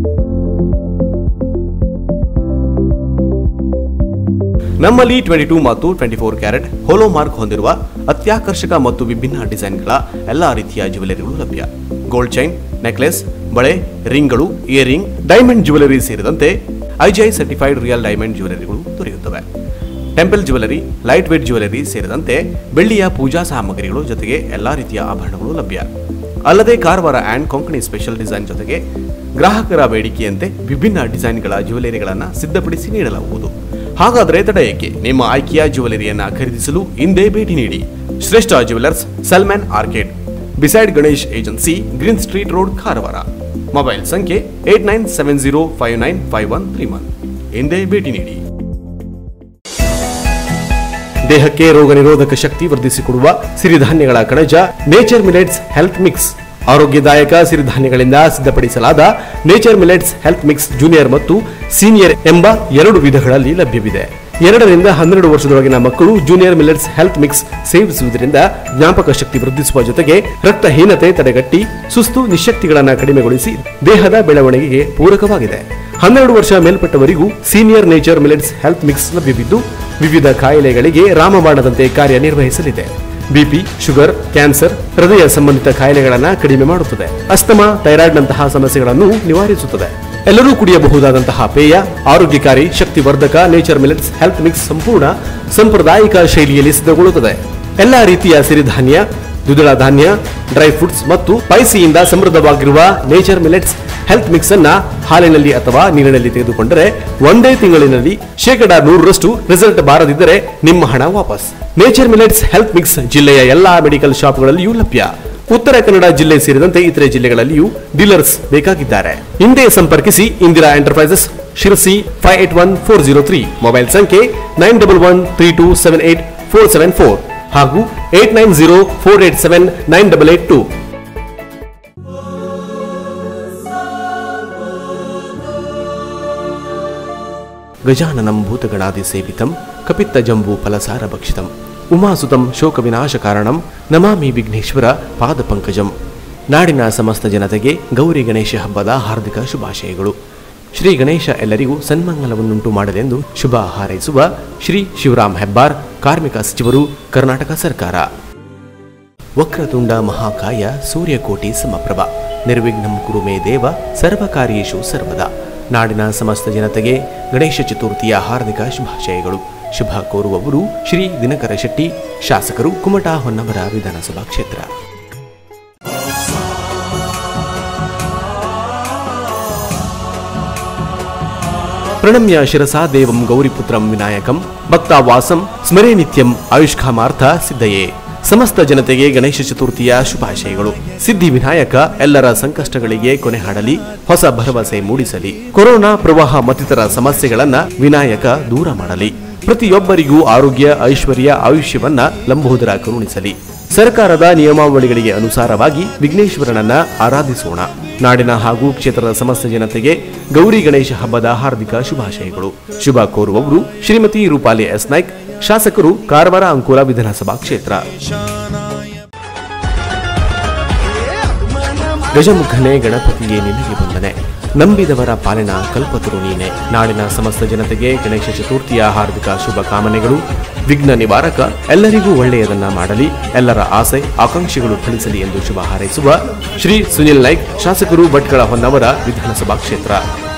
ನಮ್ಮಲ್ಲಿ ಟ್ವೆಂಟಿ ಟೂ ಮತ್ತು twenty four carat hallmark ಹೊಂದಿರುವ ಅತ್ಯಾಕರ್ಷಕ ಮತ್ತು ವಿಭಿನ್ನ ಡಿಸೈನ್ಗಳ ಎಲ್ಲಾ ರೀತಿಯ ಜ್ಯುವೆಲರಿಗಳು ಲಭ್ಯ. ಗೋಲ್ಡ್ ಚೈನ್, ನೆಕ್ಲೆಸ್, ಬಳೆ, ರಿಂಗ್ಗಳು, ಇಯರ್ ರಿಂಗ್, ಡೈಮಂಡ್ ಜ್ಯುವೆಲರಿ ಸೇರಿದಂತೆ ಐಜಿಐ ಸರ್ಟಿಫೈಡ್ ರಿಯಲ್ ಡೈಮಂಡ್ ಜ್ಯುವೆಲರಿಗಳು ದೊರೆಯುತ್ತವೆ. Temple jewellery, light weight jewellery ಸೇರಿದಂತೆ ಬೆಳ್ಳಿಯ ಪೂಜಾ ಸಾಮಗ್ರಿಗಳು ಜೊತೆಗೆ ಎಲ್ಲಾ ರೀತಿಯ ಆಭರಣಗಳು ಲಭ್ಯ. ಅಲ್ಲದೆ Karwar and Konkani special design ಜೊತೆಗೆ ಗ್ರಾಹಕರ ಬೇಡಿಕೆಯಂತೆ ವಿಭಿನ್ನ ಡಿಸೈನ್ಗಳ ಜ್ಯುವೆಲರಿಗಳನ್ನು ಸಿದ್ಧಪಡಿಸಿ ನೀಡಲಾಗುವುದು. ಹಾಗಾದರೆ ತಡ ಏಕೆ? ನಿಮ್ಮ ಆಯ್ಕೆಯ ಜ್ಯುವೆಲರಿಯನ್ನ ಖರೀದಿಸಲು ಹಿಂದೆ ಭೇಟಿ ನೀಡಿ. Shreshta jewellers, Salman arcade, beside Ganesh agency, green street road, Karwar. Mobile ಸಂಖ್ಯೆ eight nine seven zero five nine five one three one. ಹಿಂದೆ ಭೇಟಿ ನೀಡಿ. ದೇಹಕ್ಕೆ ರೋಗ ನಿರೋಧಕ ಶಕ್ತಿ ವರ್ಧಿಸಿಕೊಡುವ ಸಿರಿಧಾನ್ಯಗಳ ಕಣಜ ನೇಚರ್ ಮಿಲೆಟ್ಸ್ ಹೆಲ್ತ್ ಮಿಕ್ಸ್. ಆರೋಗ್ಯದಾಯಕ ಸಿರಿಧಾನ್ಯಗಳಿಂದ ಸಿದ್ಧಪಡಿಸಲಾದ nature millets health mix junior ಮತ್ತು ಸೀನಿಯರ್ ಎಂಬ ಎರಡು ವಿಧಗಳಲ್ಲಿ ಲಭ್ಯವಿದೆ. ಎರಡರಿಂದ ಹನ್ನೆರಡು ವರ್ಷದೊಳಗಿನ ಮಕ್ಕಳು ಜೂನಿಯರ್ ಮಿಲೆಟ್ಸ್ ಹೆಲ್ತ್ ಮಿಕ್ಸ್ ಸೇವಿಸುವುದರಿಂದ ಜ್ಞಾಪಕ ಶಕ್ತಿ ವೃದ್ಧಿಸುವ ಜೊತೆಗೆ ರಕ್ತಹೀನತೆ ತಡೆಗಟ್ಟಿ ಸುಸ್ತು ನಿಶಕ್ತಿಗಳನ್ನು ಕಡಿಮೆಗೊಳಿಸಿ ದೇಹದ ಬೆಳವಣಿಗೆಗೆ ಪೂರಕವಾಗಿದೆ. ಹನ್ನೆರಡು ವರ್ಷ ಮೇಲ್ಪಟ್ಟವರಿಗೂ senior nature millets health mix ಲಭ್ಯವಿದ್ದು ವಿವಿಧ ಕಾಯಿಲೆಗಳಿಗೆ ರಾಮಬಾಣದಂತೆ ಕಾರ್ಯನಿರ್ವಹಿಸಲಿದೆ. ಬಿಪಿ, ಶುಗರ್, ಕ್ಯಾನ್ಸರ್, ಹೃದಯ ಸಂಬಂಧಿತ ಕಾಯಿಲೆಗಳನ್ನು ಕಡಿಮೆ ಮಾಡುತ್ತದೆ. ಅಸ್ತಮಾ, ಥೈರಾಯ್ಡ್ನಂತಹ ಸಮಸ್ಯೆಗಳನ್ನು ನಿವಾರಿಸುತ್ತದೆ. ಎಲ್ಲರೂ ಕುಡಿಯಬಹುದಾದಂತಹ ಪೇಯ, ಆರೋಗ್ಯಕಾರಿ, ಶಕ್ತಿವರ್ಧಕ ನೇಚರ್ ಮಿಲೆಟ್ಸ್ ಹೆಲ್ತ್ ಮಿಕ್ಸ್ ಸಂಪೂರ್ಣ ಸಾಂಪ್ರದಾಯಿಕ ಶೈಲಿಯಲ್ಲಿ ಸಿದ್ಧಗೊಳ್ಳುತ್ತದೆ. ಎಲ್ಲಾ ರೀತಿಯ ಸಿರಿಧಾನ್ಯ, ದ್ವಿದಳ ಧಾನ್ಯ, ಡ್ರೈ ಫ್ರೂಟ್ಸ್ ಮತ್ತು ಸ್ಪೈಸಿಯಿಂದ ಸಮೃದ್ಧವಾಗಿರುವ ನೇಚರ್ ಮಿಲೆಟ್ಸ್ ಹೆಲ್ತ್ ಮಿಕ್ಸ್ ಅನ್ನ ಹಾಲಿನಲ್ಲಿ ಅಥವಾ ನೀರಿನಲ್ಲಿ ತೆಗೆದುಕೊಂಡರೆ ಒಂದೇ ತಿಂಗಳಿನಲ್ಲಿ ಶೇಕಡ ನೂರರಷ್ಟು ರಿಸಲ್ಟ್ ಬಾರದಿದ್ದರೆ ನಿಮ್ಮ ಹಣ ವಾಪಸ್. ನೇಚರ್ ಮಿಲೆಟ್ಸ್ ಹೆಲ್ತ್ ಮಿಕ್ಸ್ ಜಿಲ್ಲೆಯ ಎಲ್ಲಾ ಮೆಡಿಕಲ್ ಶಾಪ್ಗಳಲ್ಲಿಯೂ ಲಭ್ಯ. ಉತ್ತರ ಕನ್ನಡ ಜಿಲ್ಲೆ ಸೇರಿದಂತೆ ಇತರೆ ಜಿಲ್ಲೆಗಳಲ್ಲಿಯೂ ಡೀಲರ್ಸ್ ಬೇಕಾಗಿದ್ದಾರೆ. ಹಿಂದೆ ಸಂಪರ್ಕಿಸಿ Indira enterprises, Sirsi, five eight one four zero three. Mobile ಸಂಖ್ಯೆ nine double one three two seven eight four seven four ಹಾಗೂ eight nine zero four eight seven nine double eight two. ಗಜಾನನಂ ಭೂತಗಣಾದಿ ಸೇವಿತಂ ಕಪಿತ್ತ ಜಂಬೂ ಫಲಸಾರ ಭಕ್ಷಿತಂ ಉಮಾಸುತಂ ಶೋಕ ವಿನಾಶ ಕಾರಣಂ ನಮಾಮಿ ವಿಘ್ನೇಶ್ವರ ಪಾದ ಪಂಕಜಂ. ನಾಡಿನ ಸಮಸ್ತ ಜನತೆಗೆ ಗೌರಿ ಗಣೇಶ ಹಬ್ಬದ ಹಾರ್ದಿಕ ಶುಭಾಶಯಗಳು. ಶ್ರೀ ಗಣೇಶ ಎಲ್ಲರಿಗೂ ಸನ್ಮಂಗಲವನ್ನುಂಟು ಮಾಡಲೆಂದು ಶುಭ ಹಾರೈಸುವ ಶ್ರೀ ಶಿವರಾಮ್ ಹೆಬ್ಬಾರ್, ಕಾರ್ಮಿಕ ಸಚಿವರು, ಕರ್ನಾಟಕ ಸರ್ಕಾರ. ವಕ್ರತುಂಡ ಮಹಾಕಾಯ ಸೂರ್ಯಕೋಟಿ ಸಮಪ್ರಭ ನಿರ್ವಿಘ್ನಂ ಕುರು ಮೇ ದೇವ ಸರ್ವಕಾರ್ಯೇಷು ಸರ್ವದಾ. ನಾಡಿನ ಸಮಸ್ತ ಜನತೆಗೆ ಗಣೇಶ ಚತುರ್ಥಿಯ ಹಾರ್ದಿಕ ಶುಭಾಶಯಗಳು. ಶುಭ ಕೋರುವವರು ಶ್ರೀ ದಿನಕರ ಶೆಟ್ಟಿ, ಶಾಸಕರು, ಕುಮಟಾ ಹೊನ್ನವರ ವಿಧಾನಸಭಾ ಕ್ಷೇತ್ರ. ಪ್ರಣಮ್ಯ ಶಿರಸಾ ದೇವಂ ಗೌರಿಪುತ್ರಂ ವಿನಾಯಕಂ ಭಕ್ತಾವಾಸಂ ಸ್ಮರೇ ನಿತ್ಯಂ ಆಯುಷ್ಕಾಮಾರ್ಥ ಸಿದ್ಧಯೇ. ಸಮಸ್ತ ಜನತೆಗೆ ಗಣೇಶ ಚತುರ್ಥಿಯ ಶುಭಾಶಯಗಳು. ಸಿದ್ಧಿ ವಿನಾಯಕ ಎಲ್ಲರ ಸಂಕಷ್ಟಗಳಿಗೆ ಕೊನೆ ಹಾಡಲಿ, ಹೊಸ ಭರವಸೆ ಮೂಡಿಸಲಿ. ಕೊರೋನಾ, ಪ್ರವಾಹ ಮತ್ತಿತರ ಸಮಸ್ಯೆಗಳನ್ನ ವಿನಾಯಕ ದೂರ ಮಾಡಲಿ. ಪ್ರತಿಯೊಬ್ಬರಿಗೂ ಆರೋಗ್ಯ, ಐಶ್ವರ್ಯ, ಆಯುಷ್ಯವನ್ನ ಲಂಬೋದರ ಕರುಣಿಸಲಿ. ಸರ್ಕಾರದ ನಿಯಮಾವಳಿಗಳಿಗೆ ಅನುಸಾರವಾಗಿ ವಿಘ್ನೇಶ್ವರನನ್ನ ಆರಾಧಿಸೋಣ. ನಾಡಿನ ಹಾಗೂ ಕ್ಷೇತ್ರದ ಸಮಸ್ತ ಜನತೆಗೆ ಗೌರಿ ಗಣೇಶ ಹಬ್ಬದ ಹಾರ್ದಿಕ ಶುಭಾಶಯಗಳು. ಶುಭ ಕೋರುವವರು ಶ್ರೀಮತಿ ರೂಪಾಲಿ ಎಸ್ ನಾಯ್ಕ್, ಶಾಸಕರು, ಕಾರವಾರ ಅಂಕೋಲ ವಿಧಾನಸಭಾ ಕ್ಷೇತ್ರ. ಗಜಮುಖನೇ ಗಣಪತಿಯೇ ನಿನಗೆ ವಂದನೆ, ನಂಬಿದವರ ಪಾಲಿನ ಕಲ್ಪತರು ನೀನೆ. ನಾಡಿನ ಸಮಸ್ತ ಜನತೆಗೆ ಗಣೇಶ ಚತುರ್ಥಿಯ ಹಾರ್ದಿಕ ಶುಭ ಕಾಮನೆಗಳು. ವಿಘ್ನ ನಿವಾರಕ ಎಲ್ಲರಿಗೂ ಒಳ್ಳೆಯದನ್ನ ಮಾಡಲಿ, ಎಲ್ಲರ ಆಸೆ ಆಕಾಂಕ್ಷೆಗಳು ಫಲಿಸಲಿ ಎಂದು ಶುಭ ಹಾರೈಸುವ ಶ್ರೀ ಸುನಿಲ್ ನಾಯ್ಕ್, ಶಾಸಕರು, ಭಟ್ಕಳ ಹೊನ್ನವರ ವಿಧಾನಸಭಾ ಕ್ಷೇತ್ರ.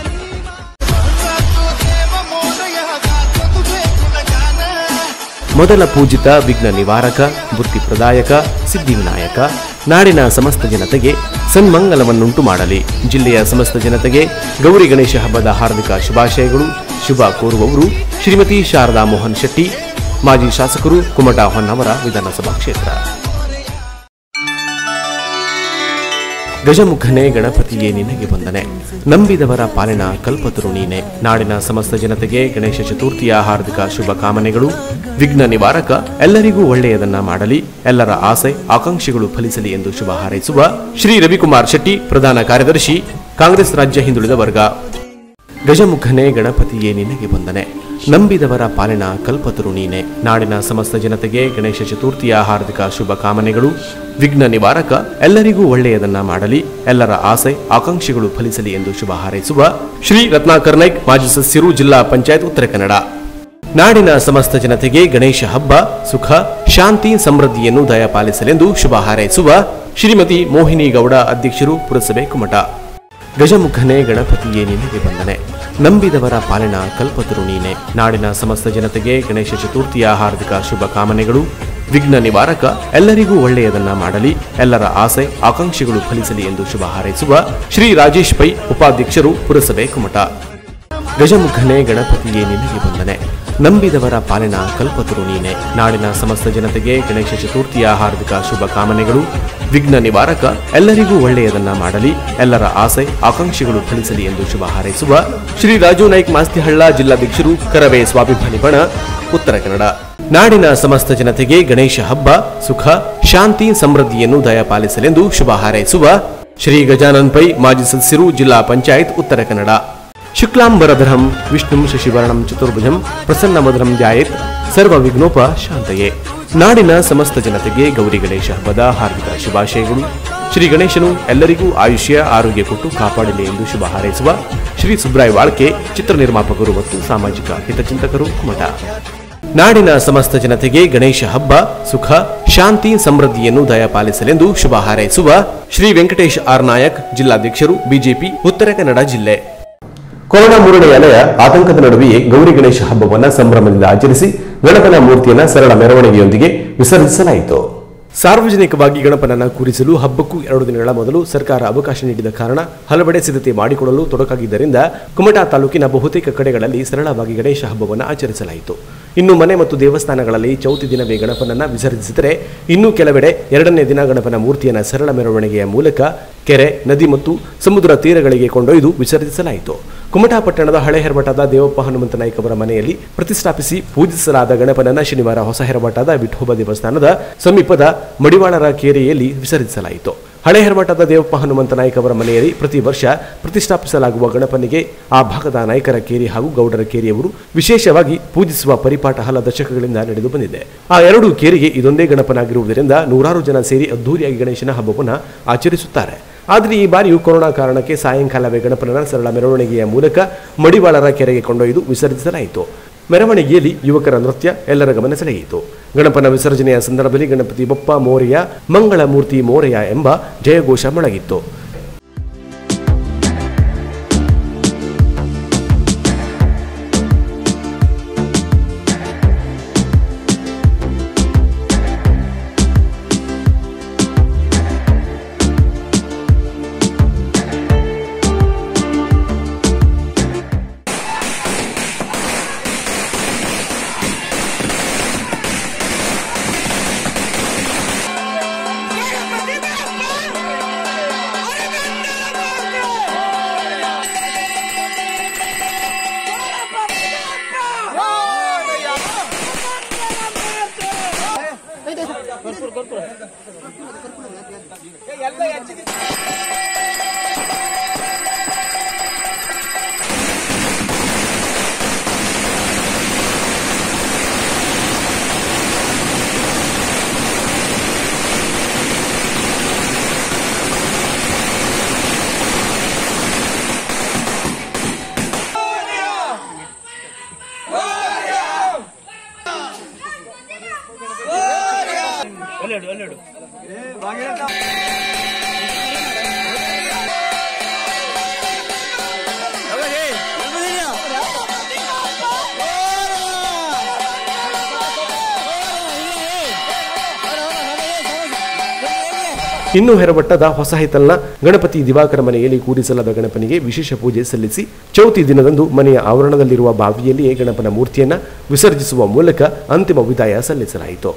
ಮೊದಲ ಪೂಜಿತ ವಿಘ್ನ ನಿವಾರಕ, ಬುದ್ಧಿ ಪ್ರದಾಯಕ, ಸಿದ್ಧಿ ವಿನಾಯಕ ನಾಡಿನ ಸಮಸ್ತ ಜನತೆಗೆ ಸನ್ಮಂಗಲವನ್ನುಂಟು ಮಾಡಲಿ. ಜಿಲ್ಲೆಯ ಸಮಸ್ತ ಜನತೆಗೆ ಗೌರಿ ಗಣೇಶ ಹಬ್ಬದ ಹಾರ್ದಿಕ ಶುಭಾಶಯಗಳು. ಶುಭ ಕೋರುವವರು ಶ್ರೀಮತಿ ಶಾರದಾ ಮೋಹನ್ ಶೆಟ್ಟಿ, ಮಾಜಿ ಶಾಸಕರು, ಕುಮಟಾ ಹೊನ್ನವರ ವಿಧಾನಸಭಾ ಕ್ಷೇತ್ರ. ಗಜಮುಖನೇ ಗಣಪತಿಯೇ ನಿನಗೆ ವಂದನೆ, ನಂಬಿದವರ ಪಾಲಿನ ಕಲ್ಪತರು ನೀನೆ. ನಾಡಿನ ಸಮಸ್ತ ಜನತೆಗೆ ಗಣೇಶ ಚತುರ್ಥಿಯ ಹಾರ್ದಿಕ ಶುಭ ಕಾಮನೆಗಳು. ವಿಘ್ನ ನಿವಾರಕ ಎಲ್ಲರಿಗೂ ಒಳ್ಳೆಯದನ್ನ ಮಾಡಲಿ, ಎಲ್ಲರ ಆಸೆ ಆಕಾಂಕ್ಷೆಗಳು ಫಲಿಸಲಿ ಎಂದು ಶುಭ ಹಾರೈಸುವ ಶ್ರೀ ರವಿಕುಮಾರ್ ಶೆಟ್ಟಿ, ಪ್ರಧಾನ ಕಾರ್ಯದರ್ಶಿ, ಕಾಂಗ್ರೆಸ್ ರಾಜ್ಯ ಹಿಂದುಳಿದ ವರ್ಗ. ಗಜಮುಖನೇ ಗಣಪತಿಯೇ ನಿನಗೆ ವಂದನೆ, ನಂಬಿದವರ ಪಾಲಿನ ಕಲ್ಪತರು ನೀನೆ. ನಾಡಿನ ಸಮಸ್ತ ಜನತೆಗೆ ಗಣೇಶ ಚತುರ್ಥಿಯ ಹಾರ್ದಿಕ ಶುಭ ಕಾಮನೆಗಳು. ವಿಘ್ನ ನಿವಾರಕ ಎಲ್ಲರಿಗೂ ಒಳ್ಳೆಯದನ್ನ ಮಾಡಲಿ, ಎಲ್ಲರ ಆಸೆ ಆಕಾಂಕ್ಷೆಗಳು ಫಲಿಸಲಿ ಎಂದು ಶುಭ ಹಾರೈಸುವ ಶ್ರೀ ರತ್ನಾಕರ್ ನಾಯ್ಕ್, ಮಾಜಿ ಸದಸ್ಯರು, ಜಿಲ್ಲಾ ಪಂಚಾಯತ್ ಉತ್ತರ ಕನ್ನಡ. ನಾಡಿನ ಸಮಸ್ತ ಜನತೆಗೆ ಗಣೇಶ ಹಬ್ಬ ಸುಖ, ಶಾಂತಿ, ಸಮೃದ್ಧಿಯನ್ನು ದಯಪಾಲಿಸಲೆಂದು ಶುಭ ಹಾರೈಸುವ ಶ್ರೀಮತಿ ಮೋಹಿನಿ ಗೌಡ, ಅಧ್ಯಕ್ಷರು, ಪುರಸಭೆ, ಕುಮಟಾ. ಗಜಮುಖನೇ ಗಣಪತಿಯೇ ನಿನಗೆ ವಂದನೆ, ನಂಬಿದವರ ಪಾಲಿನ ಕಲ್ಪತರು ನೀನೆ. ನಾಡಿನ ಸಮಸ್ತ ಜನತೆಗೆ ಗಣೇಶ ಚತುರ್ಥಿಯ ಹಾರ್ದಿಕ ಶುಭ ಕಾಮನೆಗಳು. ವಿಘ್ನ ನಿವಾರಕ ಎಲ್ಲರಿಗೂ ಒಳ್ಳೆಯದನ್ನ ಮಾಡಲಿ, ಎಲ್ಲರ ಆಸೆ ಆಕಾಂಕ್ಷೆಗಳು ಫಲಿಸಲಿ ಎಂದು ಶುಭ ಹಾರೈಸುವ ಶ್ರೀ ರಾಜೇಶ್ ಪೈ, ಉಪಾಧ್ಯಕ್ಷರು, ಪುರಸಭೆ, ಕುಮಟಾ. ಗಜಮುಖನೇ ಗಣಪತಿಯೇ ನಿನಗೆ ವಂದನೆ, ನಂಬಿದವರ ಪಾಲಿನ ಕಲ್ಪತರು ನೀನೆ. ನಾಡಿನ ಸಮಸ್ತ ಜನತೆಗೆ ಗಣೇಶ ಚತುರ್ಥಿಯ ಹಾರ್ದಿಕ ಶುಭ ಕಾಮನೆಗಳು. ವಿಘ್ನ ನಿವಾರಕ ಎಲ್ಲರಿಗೂ ಒಳ್ಳೆಯದನ್ನ ಮಾಡಲಿ, ಎಲ್ಲರ ಆಸೆ ಆಕಾಂಕ್ಷೆಗಳು ಫಲಿಸಲಿ ಎಂದು ಶುಭ ಹಾರೈಸುವ ಶ್ರೀ ರಾಜು ನಾಯ್ಕ್, ಮಾಸ್ತಿಹಳ್ಳ, ಜಿಲ್ಲಾಧ್ಯಕ್ಷರು, ಕರವೇ ಸ್ವಾಭಿಮಾನಿ ಬಣ, ಉತ್ತರ ಕನ್ನಡ. ನಾಡಿನ ಸಮಸ್ತ ಜನತೆಗೆ ಗಣೇಶ ಹಬ್ಬ ಸುಖ, ಶಾಂತಿ, ಸಮೃದ್ಧಿಯನ್ನು ದಯಪಾಲಿಸಲೆಂದು ಶುಭ ಹಾರೈಸುವ ಶ್ರೀ ಗಜಾನನ್ ಪೈ, ಮಾಜಿ ಸದಸ್ಯರು, ಜಿಲ್ಲಾ ಪಂಚಾಯತ್, ಉತ್ತರ ಕನ್ನಡ. ಶುಕ್ಲಾಂಬರಧರಂ ವಿಷ್ಣುಂ ಶಶಿವರ್ಣಂ ಚತುರ್ಭುಜಂ ಪ್ರಸನ್ನಮಧುರಂ ಧ್ಯಾಯೇತ್ ಸರ್ವ ವಿಘ್ನೋಪ ಶಾಂತಯೇ. ನಾಡಿನ ಸಮಸ್ತ ಜನತೆಗೆ ಗೌರಿ ಗಣೇಶ ಹಬ್ಬದ ಹಾರ್ದಿಕ ಶುಭಾಶಯಗಳು. ಶ್ರೀ ಗಣೇಶನು ಎಲ್ಲರಿಗೂ ಆಯುಷ್ಯ, ಆರೋಗ್ಯ ಕೊಟ್ಟು ಕಾಪಾಡಲಿ ಎಂದು ಶುಭ ಹಾರೈಸುವ ಶ್ರೀ ಸುಬ್ರಾಯ್ ವಾಳ್ಕೆ, ಚಿತ್ರ ನಿರ್ಮಾಪಕರು ಮತ್ತು ಸಾಮಾಜಿಕ ಹಿತಚಿಂತಕರು, ಕುಮಟಾ. ನಾಡಿನ ಸಮಸ್ತ ಜನತೆಗೆ ಗಣೇಶ ಹಬ್ಬ ಸುಖ, ಶಾಂತಿ, ಸಮೃದ್ಧಿಯನ್ನು ದಯಪಾಲಿಸಲೆಂದು ಶುಭ ಹಾರೈಸುವ ಶ್ರೀ ವೆಂಕಟೇಶ್ ಆರ್ ನಾಯಕ್, ಜಿಲ್ಲಾಧ್ಯಕ್ಷರು, ಬಿಜೆಪಿ, ಉತ್ತರ ಕನ್ನಡ ಜಿಲ್ಲೆ. ಕೊರೋನಾ ಮೂರನೇ ಅಲೆಯ ಆತಂಕದ ನಡುವೆಯೇ ಗೌರಿ ಗಣೇಶ ಹಬ್ಬವನ್ನು ಸಂಭ್ರಮದಿಂದ ಆಚರಿಸಿ ಗಣಪನ ಮೂರ್ತಿಯನ್ನು ಸರಳ ಮೆರವಣಿಗೆಯೊಂದಿಗೆ ವಿಸರ್ಜಿಸಲಾಯಿತು. ಸಾರ್ವಜನಿಕವಾಗಿ ಗಣಪನನ್ನ ಕೂರಿಸಲು ಹಬ್ಬಕ್ಕೂ ಎರಡು ದಿನಗಳ ಮೊದಲು ಸರ್ಕಾರ ಅವಕಾಶ ನೀಡಿದ ಕಾರಣ ಹಲವೆಡೆ ಸಿದ್ಧತೆ ಮಾಡಿಕೊಳ್ಳಲು ತೊಡಕಾಗಿದ್ದರಿಂದ ಕುಮಟಾ ತಾಲೂಕಿನ ಬಹುತೇಕ ಕಡೆಗಳಲ್ಲಿ ಸರಳವಾಗಿ ಗಣೇಶ ಹಬ್ಬವನ್ನು ಆಚರಿಸಲಾಯಿತು. ಇನ್ನು ಮನೆ ಮತ್ತು ದೇವಸ್ಥಾನಗಳಲ್ಲಿ ಚೌತಿ ದಿನವೇ ಗಣಪನನ್ನ ವಿಸರ್ಜಿಸಿದರೆ, ಇನ್ನು ಕೆಲವೆಡೆ ಎರಡನೇ ದಿನ ಗಣಪನ ಮೂರ್ತಿಯನ್ನು ಸರಳ ಮೆರವಣಿಗೆಯ ಮೂಲಕ ಕೆರೆ, ನದಿ ಮತ್ತು ಸಮುದ್ರ ತೀರಗಳಿಗೆ ಕೊಂಡೊಯ್ದು ವಿಸರ್ಜಿಸಲಾಯಿತು. ಕುಮಟಾ ಪಟ್ಟಣದ ಹಳೆ ಹೆರಮಠದ ದೇವಪ್ಪ ಹನುಮಂತ ನಾಯ್ಕ ಅವರ ಮನೆಯಲ್ಲಿ ಪ್ರತಿಷ್ಠಾಪಿಸಿ ಪೂಜಿಸಲಾದ ಗಣಪನನ್ನ ಶನಿವಾರ ಹೊಸ ಹೆರಮಠದ ವಿಠೋಬ ದೇವಸ್ಥಾನದ ಸಮೀಪದ ಮಡಿವಾಳರ ಕೇರಿಯಲ್ಲಿ ವಿಸರ್ಜಿಸಲಾಯಿತು. ಹಳೆ ಹೆರಮಠದ ದೇವಪ್ಪ ಹನುಮಂತ ನಾಯ್ಕ ಅವರ ಮನೆಯಲ್ಲಿ ಪ್ರತಿ ವರ್ಷ ಪ್ರತಿಷ್ಠಾಪಿಸಲಾಗುವ ಗಣಪನಿಗೆ ಆ ಭಾಗದ ನಾಯ್ಕರ ಕೇರಿ ಹಾಗೂ ಗೌಡರ ಕೇರಿಯವರು ವಿಶೇಷವಾಗಿ ಪೂಜಿಸುವ ಪರಿಪಾಠ ಹಲ ದಶಕಗಳಿಂದ ನಡೆದು ಬಂದಿದೆ. ಆ ಎರಡು ಕೇರಿಗೆ ಇದೊಂದೇ ಗಣಪನಾಗಿರುವುದರಿಂದ ನೂರಾರು ಜನ ಸೇರಿ ಅದ್ದೂರಿಯಾಗಿ ಗಣೇಶನ ಹಬ್ಬವನ್ನು ಆಚರಿಸುತ್ತಾರೆ. ಆದರೆ ಈ ಬಾರಿಯೂ ಕೊರೋನಾ ಕಾರಣಕ್ಕೆ ಸಾಯಂಕಾಲವೇ ಗಣಪನ ಸರಳ ಮೆರವಣಿಗೆಯ ಮೂಲಕ ಮಡಿವಾಳರ ಕೆರೆಗೆ ಕೊಂಡೊಯ್ದು ವಿಸರ್ಜಿಸಲಾಯಿತು. ಮೆರವಣಿಗೆಯಲ್ಲಿ ಯುವಕರ ನೃತ್ಯ ಎಲ್ಲರ ಗಮನ ಸೆಳೆಯಿತು. ಗಣಪನ ವಿಸರ್ಜನೆಯ ಸಂದರ್ಭದಲ್ಲಿ ಗಣಪತಿ ಬಪ್ಪ ಮೋರೆಯ, ಮಂಗಳ ಮೂರ್ತಿ ಮೋರೆಯ ಎಂಬ ಜಯಘೋಷ ಮೊಳಗಿತ್ತು. ಇನ್ನು ಹೆರಬಟ್ಟದ ಹೊಸ ಹಿತಲ್ನ ಗಣಪತಿ ದಿವಾಕರ ಮನೆಯಲ್ಲಿ ಕೂರಿಸಲಾದ ಗಣಪನಿಗೆ ವಿಶೇಷ ಪೂಜೆ ಸಲ್ಲಿಸಿ ಚೌತಿ ದಿನದಂದು ಮನೆಯ ಆವರಣದಲ್ಲಿರುವ ಬಾವಿಯಲ್ಲಿಯೇ ಗಣಪನ ಮೂರ್ತಿಯನ್ನು ವಿಸರ್ಜಿಸುವ ಮೂಲಕ ಅಂತಿಮ ವಿದಾಯ ಸಲ್ಲಿಸಲಾಯಿತು.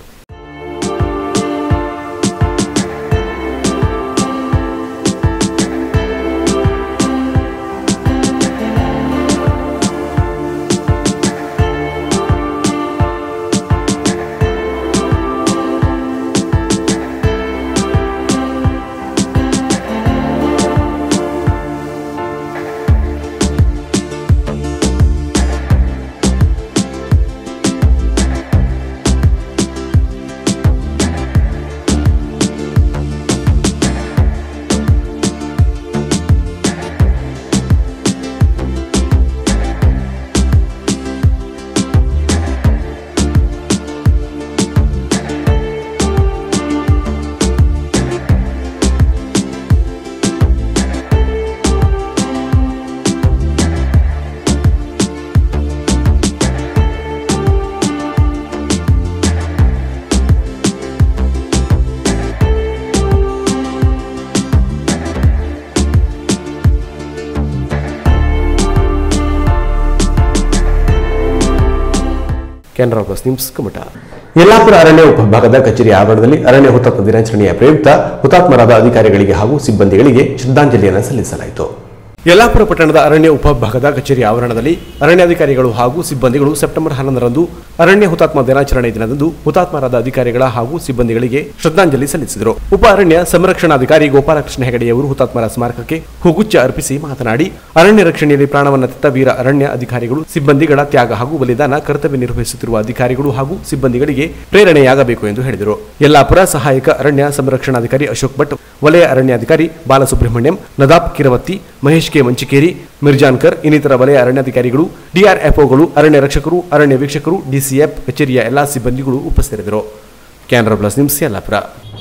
Canara plus news Kumta. Yellapur ಅರಣ್ಯ ಉಪವಿಭಾಗದ ಕಚೇರಿ ಆವರಣದಲ್ಲಿ ಅರಣ್ಯ ಹುತಾತ್ಮ ದಿನಾಚರಣೆಯ ಪ್ರಯುಕ್ತ ಹುತಾತ್ಮರಾದ ಅಧಿಕಾರಿಗಳಿಗೆ ಹಾಗೂ ಸಿಬ್ಬಂದಿಗಳಿಗೆ ಶ್ರದ್ಧಾಂಜಲಿಯನ್ನು ಸಲ್ಲಿಸಲಾಯಿತು. ಯಲ್ಲಾಪುರ ಪಟ್ಟಣದ ಅರಣ್ಯ ಉಪವಿಭಾಗದ ಕಚೇರಿ ಆವರಣದಲ್ಲಿ ಅರಣ್ಯಾಧಿಕಾರಿಗಳು ಹಾಗೂ ಸಿಬ್ಬಂದಿಗಳು ಸೆಪ್ಟೆಂಬರ್ ಹನ್ನೊಂದರಂದು ಅರಣ್ಯ ಹುತಾತ್ಮ ದಿನಾಚರಣೆ ದಿನದಂದು ಹುತಾತ್ಮರಾದ ಅಧಿಕಾರಿಗಳ ಹಾಗೂ ಸಿಬ್ಬಂದಿಗಳಿಗೆ ಶ್ರದ್ಧಾಂಜಲಿ ಸಲ್ಲಿಸಿದರು. ಉಪ ಅರಣ್ಯ ಸಂರಕ್ಷಣಾಧಿಕಾರಿ ಗೋಪಾಲಕೃಷ್ಣ ಹೆಗಡೆಯವರು ಹುತಾತ್ಮರ ಸ್ಮಾರಕಕ್ಕೆ ಹೂಗುಚ್ಚ ಅರ್ಪಿಸಿ ಮಾತನಾಡಿ, ಅರಣ್ಯ ರಕ್ಷಣೆಯಲ್ಲಿ ಪ್ರಾಣವನ್ನ ತೆತ್ತ ವೀರ ಅರಣ್ಯ ಅಧಿಕಾರಿಗಳು, ಸಿಬ್ಬಂದಿಗಳ ತ್ಯಾಗ ಹಾಗೂ ಬಲಿದಾನ, ಕರ್ತವ್ಯ ನಿರ್ವಹಿಸುತ್ತಿರುವ ಅಧಿಕಾರಿಗಳು ಹಾಗೂ ಸಿಬ್ಬಂದಿಗಳಿಗೆ ಪ್ರೇರಣೆಯಾಗಬೇಕು ಎಂದು ಹೇಳಿದರು. ಯಲ್ಲಾಪುರ ಸಹಾಯಕ ಅರಣ್ಯ ಸಂರಕ್ಷಣಾಧಿಕಾರಿ ಅಶೋಕ್ ಭಟ್, ವಲಯ ಅರಣ್ಯಾಧಿಕಾರಿ ಬಾಲಸುಬ್ರಹ್ಮಣ್ಯಂ, ನದಾಬ್ ಕಿರವತ್ತಿ, ಮಹೇಶ್ ಕೆ ಮಂಚಿಕೇರಿ, ಮಿರ್ಜಾನ್ಕರ್ ಇನ್ನಿತರ ವಲಯ ಅರಣ್ಯಾಧಿಕಾರಿಗಳು, ಡಿಆರ್ಎಫ್ಒಗಳು, ಅರಣ್ಯ ರಕ್ಷಕರು, ಅರಣ್ಯ ವೀಕ್ಷಕರು, ಡಿಸಿಎಫ್ ಕಚೇರಿಯ ಎಲ್ಲಾ ಸಿಬ್ಬಂದಿಗಳು ಉಪಸ್ಥಿತರಿದ್ದರು. Canara plus news Yellapur.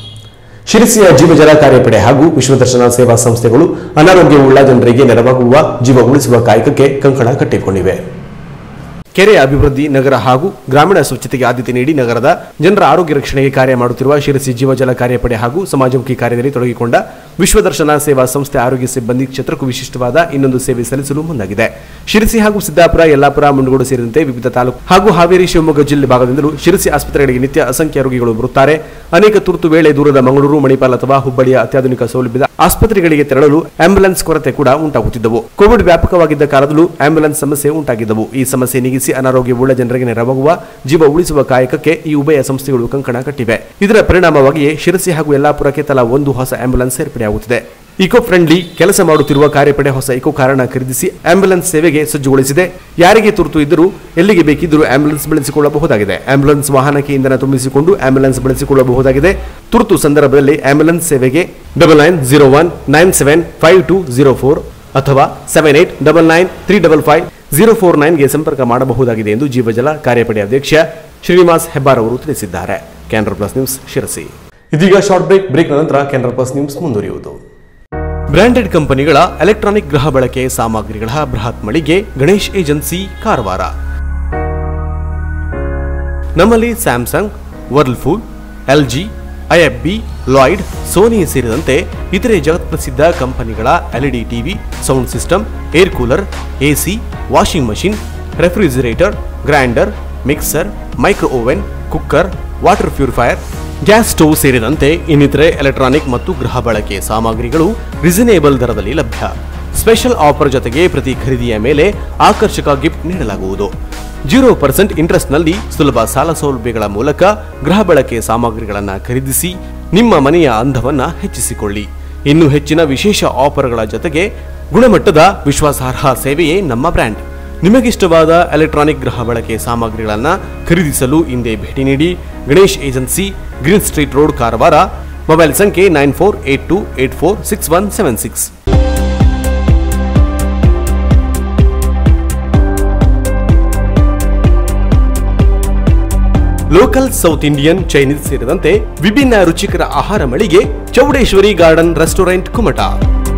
ಶಿರಸಿಯ ಜೀವಜಲ ಕಾರ್ಯಪಡೆ ಹಾಗೂ ವಿಶ್ವದರ್ಶನ ಸೇವಾ ಸಂಸ್ಥೆಗಳು ಅನಾರೋಗ್ಯವುಳ್ಳ ಜನರಿಗೆ ನೆರವಾಗುವ, ಜೀವ ಉಳಿಸುವ ಕಾಯಕಕ್ಕೆ ಕಂಕಣ ಕಟ್ಟಿಕೊಂಡಿವೆ. ಕೆರೆಯ ಅಭಿವೃದ್ಧಿ, ನಗರ ಹಾಗೂ ಗ್ರಾಮೀಣ ಸ್ವಚ್ಛತೆಗೆ ಆದ್ಯತೆ ನೀಡಿ ನಗರದ ಜನರ ಆರೋಗ್ಯ ರಕ್ಷಣೆಗೆ ಕಾರ್ಯ ಮಾಡುತ್ತಿರುವ ಶಿರಸಿ ಜೀವಜಲ ಕಾರ್ಯಪಡೆ ಹಾಗೂ ಸಮಾಜಮುಖಿ ಕಾರ್ಯದಲ್ಲಿ ತೊಡಗಿಕೊಂಡ ವಿಶ್ವದರ್ಶನ ಸೇವಾ ಸಂಸ್ಥೆ ಆರೋಗ್ಯ ಸಿಬ್ಬಂದಿ ಕ್ಷೇತ್ರಕ್ಕೂ ವಿಶಿಷ್ಟವಾದ ಇನ್ನೊಂದು ಸೇವೆ ಸಲ್ಲಿಸಲು ಮುಂದಾಗಿದೆ. ಶಿರಸಿ ಹಾಗೂ ಸಿದ್ದಾಪುರ, ಯಲ್ಲಾಪುರ, ಮುಂಡಗೋಡು ಸೇರಿದಂತೆ ವಿವಿಧ ತಾಲೂಕು ಹಾಗೂ ಹಾವೇರಿ, ಶಿವಮೊಗ್ಗ ಜಿಲ್ಲೆ ಭಾಗದಿಂದಲೂ ಶಿರಸಿ ಆಸ್ಪತ್ರೆಗಳಿಗೆ ನಿತ್ಯ ಅಸಂಖ್ಯ ರೋಗಿಗಳು ಬರುತ್ತಾರೆ. ಅನೇಕ ತುರ್ತು ವೇಳೆ ದೂರದ ಮಂಗಳೂರು, ಮಣಿಪಾಲ್ ಅಥವಾ ಹುಬ್ಬಳ್ಳಿಯ ಅತ್ಯಾಧುನಿಕ ಸೌಲಭ್ಯದ ಆಸ್ಪತ್ರೆಗಳಿಗೆ ತೆರಳಲು ಆಂಬ್ಯುಲೆನ್ಸ್ ಕೊರತೆ ಕೂಡ ಉಂಟಾಗುತ್ತಿದ್ದವು. ಕೋವಿಡ್ ವ್ಯಾಪಕವಾಗಿದ್ದ ಕಾಲದಲ್ಲೂ ಆಂಬ್ಯುಲೆನ್ಸ್ ಸಮಸ್ಯೆ ಉಂಟಾಗಿದ್ದವು. ಈ ಸಮಸ್ಯೆ ನೀಗಿಸಿ ಅನಾರೋಗ್ಯವುಳ್ಳ ಜನರಿಗೆ ನೆರವಾಗುವ, ಜೀವ ಉಳಿಸುವ ಕಾಯಕಕ್ಕೆ ಈ ಉಭಯ ಸಂಸ್ಥೆಗಳು ಕಂಕಣ ಕಟ್ಟಿವೆ. ಇದರ ಪರಿಣಾಮವಾಗಿಯೇ ಶಿರಸಿ ಹಾಗೂ ಯಲ್ಲಾಪುರಕ್ಕೆ ತಲಾ ಒಂದು ಹೊಸ ಆಂಬ್ಯುಲೆನ್ಸ್ ಸೇರ್ಪಡೆಯಾಗುತ್ತಿದೆ. ಇಕೋ ಫ್ರೆಂಡ್ಲಿ ಕೆಲಸ ಮಾಡುತ್ತಿರುವ ಕಾರ್ಯಪಡೆ ಹೊಸ ಇಕೋ ಕಾರನ್ನ ಖರೀದಿಸಿ ಆಂಬ್ಯುಲೆನ್ಸ್ ಸೇವೆಗೆ ಸಜ್ಜುಗೊಳಿಸಿದೆ. ಯಾರಿಗೆ ತುರ್ತು ಇದ್ದರೂ ಎಲ್ಲಿಗೆ ಬೇಕಿದ್ದರೂ ಆಂಬ್ಯುಲೆನ್ಸ್ ಬಳಸಿಕೊಳ್ಳಬಹುದಾಗಿದೆ. ಆಂಬ್ಯುಲೆನ್ಸ್ ವಾಹನಕ್ಕೆ ಇಂಧನ ತುಂಬಿಸಿಕೊಂಡು ಆಂಬ್ಯುಲೆನ್ಸ್ ಬಳಸಿಕೊಳ್ಳಬಹುದಾಗಿದೆ. ತುರ್ತು ಸಂದರ್ಭದಲ್ಲಿ ಆಂಬ್ಯುಲೆನ್ಸ್ ಸೇವೆಗೆ double nine zero one nine seven five two zero four ಅಥವಾ seven eight double nine three double five zero four ನೈನ್ಗೆ ಸಂಪರ್ಕ ಮಾಡಬಹುದಾಗಿದೆ ಎಂದು ಜೀವಜಲ ಕಾರ್ಯಪಡೆ ಅಧ್ಯಕ್ಷ ಶ್ರೀನಿವಾಸ್ ಹೆಬ್ಬಾರ್ ಅವರು ತಿಳಿಸಿದ್ದಾರೆ. Canara plus news Sirsi. ಇದೀಗ ಶಾರ್ಟ್ ಬ್ರೇಕ್. ಬ್ರೇಕ್ ನಂತರ ಕ್ಯಾನರಾ ಪ್ಲಸ್ ನ್ಯೂಸ್ ಮುಂದುವರಿಯುವುದು. ಬ್ರಾಂಡೆಡ್ ಕಂಪನಿಗಳ ಎಲೆಕ್ಟ್ರಾನಿಕ್ ಗೃಹ ಬಳಕೆ ಸಾಮಗ್ರಿಗಳ ಬೃಹತ್ ಮಳಿಗೆ ಗಣೇಶ್ ಏಜೆನ್ಸಿ ಕಾರವಾರ. ನಮ್ಮಲ್ಲಿ Samsung, Whirlpool, LG, IFB, Lloyd, Sony ಸೇರಿದಂತೆ ಇತರೆ ಜಗತ್ಪ್ರಸಿದ್ಧ ಕಂಪನಿಗಳ LED TV, sound system, air cooler, AC, washing machine, refrigerator, grinder, mixer, micro oven, cooker, water purifier, gas stove ಸೇರಿದಂತೆ ಇನ್ನಿತರೆ ಎಲೆಕ್ಟ್ರಾನಿಕ್ ಮತ್ತು ಗೃಹ ಬಳಕೆ ಸಾಮಗ್ರಿಗಳು ರಿಸನೇಬಲ್ ದರದಲ್ಲಿ ಲಭ್ಯ. ಸ್ಪೆಷಲ್ ಆಫರ್ ಜೊತೆಗೆ ಪ್ರತಿ ಖರೀದಿಯ ಮೇಲೆ ಆಕರ್ಷಕ ಗಿಫ್ಟ್ ನೀಡಲಾಗುವುದು. ಜೀರೋ ಪರ್ಸೆಂಟ್ ಇಂಟ್ರೆಸ್ಟ್ನಲ್ಲಿ ಸುಲಭ ಸಾಲ ಸೌಲಭ್ಯಗಳ ಮೂಲಕ ಗೃಹ ಬಳಕೆ ಸಾಮಗ್ರಿಗಳನ್ನು ಖರೀದಿಸಿ ನಿಮ್ಮ ಮನೆಯ ಅಂದವನ್ನ ಹೆಚ್ಚಿಸಿಕೊಳ್ಳಿ. ಇನ್ನು ಹೆಚ್ಚಿನ ವಿಶೇಷ ಆಫರ್ಗಳ ಜೊತೆಗೆ ಗುಣಮಟ್ಟದ ವಿಶ್ವಾಸಾರ್ಹ ಸೇವೆಯೇ ನಮ್ಮ ಬ್ರ್ಯಾಂಡ್. ನಿಮಗಿಷ್ಟವಾದ ಎಲೆಕ್ಟ್ರಾನಿಕ್ ಗೃಹ ಬಳಕೆ ಸಾಮಗ್ರಿಗಳನ್ನು ಖರೀದಿಸಲು ಹಿಂದೆ ಭೇಟಿ ನೀಡಿ. Ganesh agency, green street road, Karwar. Mobile ಸಂಖ್ಯೆ nine four eight two eight four six one seven six. Local, south Indian, Chinese ಸೇರಿದಂತೆ ವಿಭಿನ್ನ ರುಚಿಕರ ಆಹಾರ ಮಳಿಗೆ ಚೌಡೇಶ್ವರಿ ಗಾರ್ಡನ್ ರೆಸ್ಟೋರೆಂಟ್, ಕುಮಟಾ.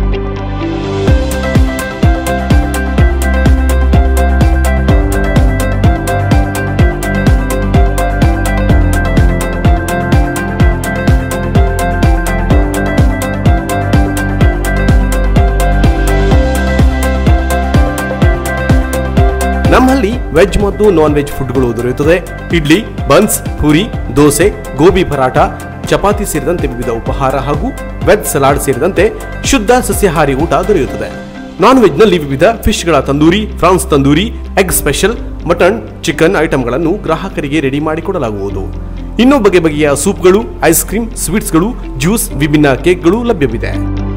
ನಮ್ಮಲ್ಲಿ ವೆಜ್ ಮತ್ತು ನಾನ್ ವೆಜ್ ಫುಡ್ಗಳು ದೊರೆಯುತ್ತದೆ. ಇಡ್ಲಿ, ಬನ್ಸ್, ಪೂರಿ, ದೋಸೆ, ಗೋಬಿ ಪರಾಟ, ಚಪಾತಿ ಸೇರಿದಂತೆ ವಿವಿಧ ಉಪಹಾರ ಹಾಗೂ ವೆಜ್ ಸಲಾಡ್ ಸೇರಿದಂತೆ ಶುದ್ಧ ಸಸ್ಯಾಹಾರಿ ಊಟ ದೊರೆಯುತ್ತದೆ. ನಾನ್ ವೆಜ್ನಲ್ಲಿ ವಿವಿಧ ಫಿಶ್ಗಳ tandoori, prawns tandoori, egg special, mutton, chicken ಐಟಂಗಳನ್ನು ಗ್ರಾಹಕರಿಗೆ ರೆಡಿ ಮಾಡಿಕೊಡಲಾಗುವುದು. ಇನ್ನೂ ಬಗೆ ಬಗೆಯ ಸೂಪ್ಗಳು, ಐಸ್ ಕ್ರೀಮ್, ಸ್ವೀಟ್ಸ್ಗಳು, ಜ್ಯೂಸ್, ವಿಭಿನ್ನ ಕೇಕ್ಗಳು ಲಭ್ಯವಿದೆ.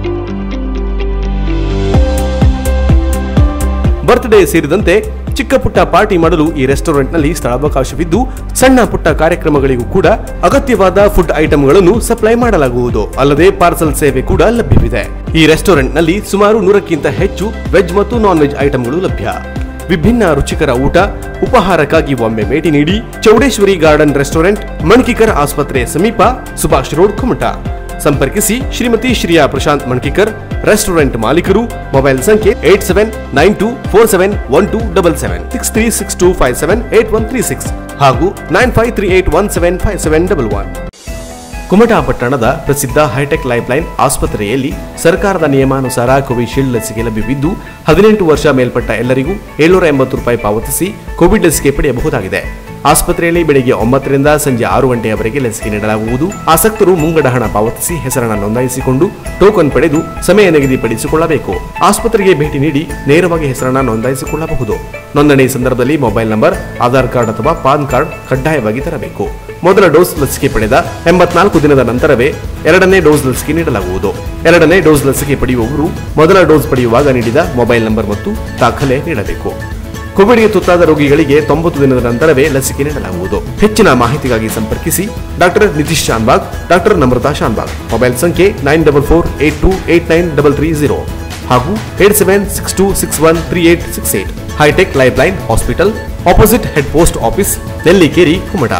ಬರ್ತ್ಡೇ ಸೇರಿದಂತೆ ಚಿಕ್ಕ ಪುಟ್ಟ ಪಾರ್ಟಿ ಮಾಡಲು ಈ ರೆಸ್ಟೋರೆಂಟ್ನಲ್ಲಿ ಸ್ಥಳಾವಕಾಶವಿದ್ದು ಸಣ್ಣ ಪುಟ್ಟ ಕಾರ್ಯಕ್ರಮಗಳಿಗೂ ಕೂಡ ಅಗತ್ಯವಾದ ಫುಡ್ ಐಟಂಗಳನ್ನು ಸಪ್ಲೈ ಮಾಡಲಾಗುವುದು. ಅಲ್ಲದೆ ಪಾರ್ಸಲ್ ಸೇವೆ ಕೂಡ ಲಭ್ಯವಿದೆ. ಈ ರೆಸ್ಟೋರೆಂಟ್ನಲ್ಲಿ ಸುಮಾರು ನೂರಕ್ಕಿಂತ ಹೆಚ್ಚು ವೆಜ್ ಮತ್ತು ನಾನ್ ವೆಜ್ ಐಟಂಗಳು ಲಭ್ಯ. ವಿಭಿನ್ನ ರುಚಿಕರ ಊಟ, ಉಪಹಾರಕ್ಕಾಗಿ ಒಮ್ಮೆ ಭೇಟಿ ನೀಡಿ. ಚೌಡೇಶ್ವರಿ ಗಾರ್ಡನ್ ರೆಸ್ಟೋರೆಂಟ್, ಮಣ್ಕಿಕರ್ ಆಸ್ಪತ್ರೆ ಸಮೀಪ, ಸುಭಾಷ್ ರೋಡ್, ಕುಮಟಾ. ಸಂಪರ್ಕಿಸಿ ಶ್ರೀಮತಿ ಶ್ರೀಯಾ ಪ್ರಶಾಂತ್ ಮಣ್ಕಿಕರ್, ರೆಸ್ಟೋರೆಂಟ್ ಮಾಲೀಕರು. ಮೊಬೈಲ್ ಸಂಖ್ಯೆ eight seven nine two four seven one two double seven six three six two five seven eight one three six ಹಾಗೂ nine five three eight one seven five seven double one. Kumta ಪಟ್ಟಣದ ಪ್ರಸಿದ್ಧ high tech life line ಆಸ್ಪತ್ರೆಯಲ್ಲಿ ಸರ್ಕಾರದ ನಿಯಮಾನುಸಾರ Covishield ಲಸಿಕೆ ಲಭ್ಯವಿದ್ದು ಹದಿನೆಂಟು ವರ್ಷ ಮೇಲ್ಪಟ್ಟ ಎಲ್ಲರಿಗೂ ಏಳ್ನೂರ ಎಂಬತ್ತು ರೂಪಾಯಿ ಪಾವತಿಸಿ ಕೋವಿಡ್ ಲಸಿಕೆ ಪಡೆಯಬಹುದಾಗಿದೆ. ಆಸ್ಪತ್ರೆಯಲ್ಲಿ ಬೆಳಗ್ಗೆ ಒಂಬತ್ತರಿಂದ ಸಂಜೆ ಆರು ಗಂಟೆಯವರೆಗೆ ಲಸಿಕೆ ನೀಡಲಾಗುವುದು. ಆಸಕ್ತರು ಮುಂಗಡ ಹಣ ಪಾವತಿಸಿ ಹೆಸರನ್ನು ನೋಂದಾಯಿಸಿಕೊಂಡು ಟೋಕನ್ ಪಡೆದು ಸಮಯ ನಿಗದಿಪಡಿಸಿಕೊಳ್ಳಬೇಕು. ಆಸ್ಪತ್ರೆಗೆ ಭೇಟಿ ನೀಡಿ ನೇರವಾಗಿ ಹೆಸರನ್ನು ನೋಂದಾಯಿಸಿಕೊಳ್ಳಬಹುದು. ನೋಂದಣಿ ಸಂದರ್ಭದಲ್ಲಿ ಮೊಬೈಲ್ ನಂಬರ್, ಆಧಾರ್ ಕಾರ್ಡ್ ಅಥವಾ ಪಾನ್ ಕಾರ್ಡ್ ಕಡ್ಡಾಯವಾಗಿ ತರಬೇಕು. ಮೊದಲ ಡೋಸ್ ಲಸಿಕೆ ಪಡೆದ ಎಂಬತ್ನಾಲ್ಕು ದಿನದ ನಂತರವೇ ಎರಡನೇ ಡೋಸ್ ಲಸಿಕೆ ನೀಡಲಾಗುವುದು. ಎರಡನೇ ಡೋಸ್ ಲಸಿಕೆ ಪಡೆಯುವವರು ಮೊದಲ ಡೋಸ್ ಪಡೆಯುವಾಗ ನೀಡಿದ ಮೊಬೈಲ್ ನಂಬರ್ ಮತ್ತು ದಾಖಲೆ ನೀಡಬೇಕು. ಕೋವಿಡ್ಗೆ ತುತ್ತಾದ ರೋಗಿಗಳಿಗೆ ತೊಂಬತ್ತು ದಿನದ ನಂತರವೇ ಲಸಿಕೆ ನೀಡಲಾಗುವುದು. ಹೆಚ್ಚಿನ ಮಾಹಿತಿಗಾಗಿ ಸಂಪರ್ಕಿಸಿ doctor Nitish Shanbhag, doctor Namrata Shanbhag. Mobile ಸಂಖ್ಯೆ nine double four eight two eight nine double three zero ಹಾಗೂ eight seven six two six one three eight six eight. Hitech life line hospital, opposite head post office, Nellikeri, Kumta.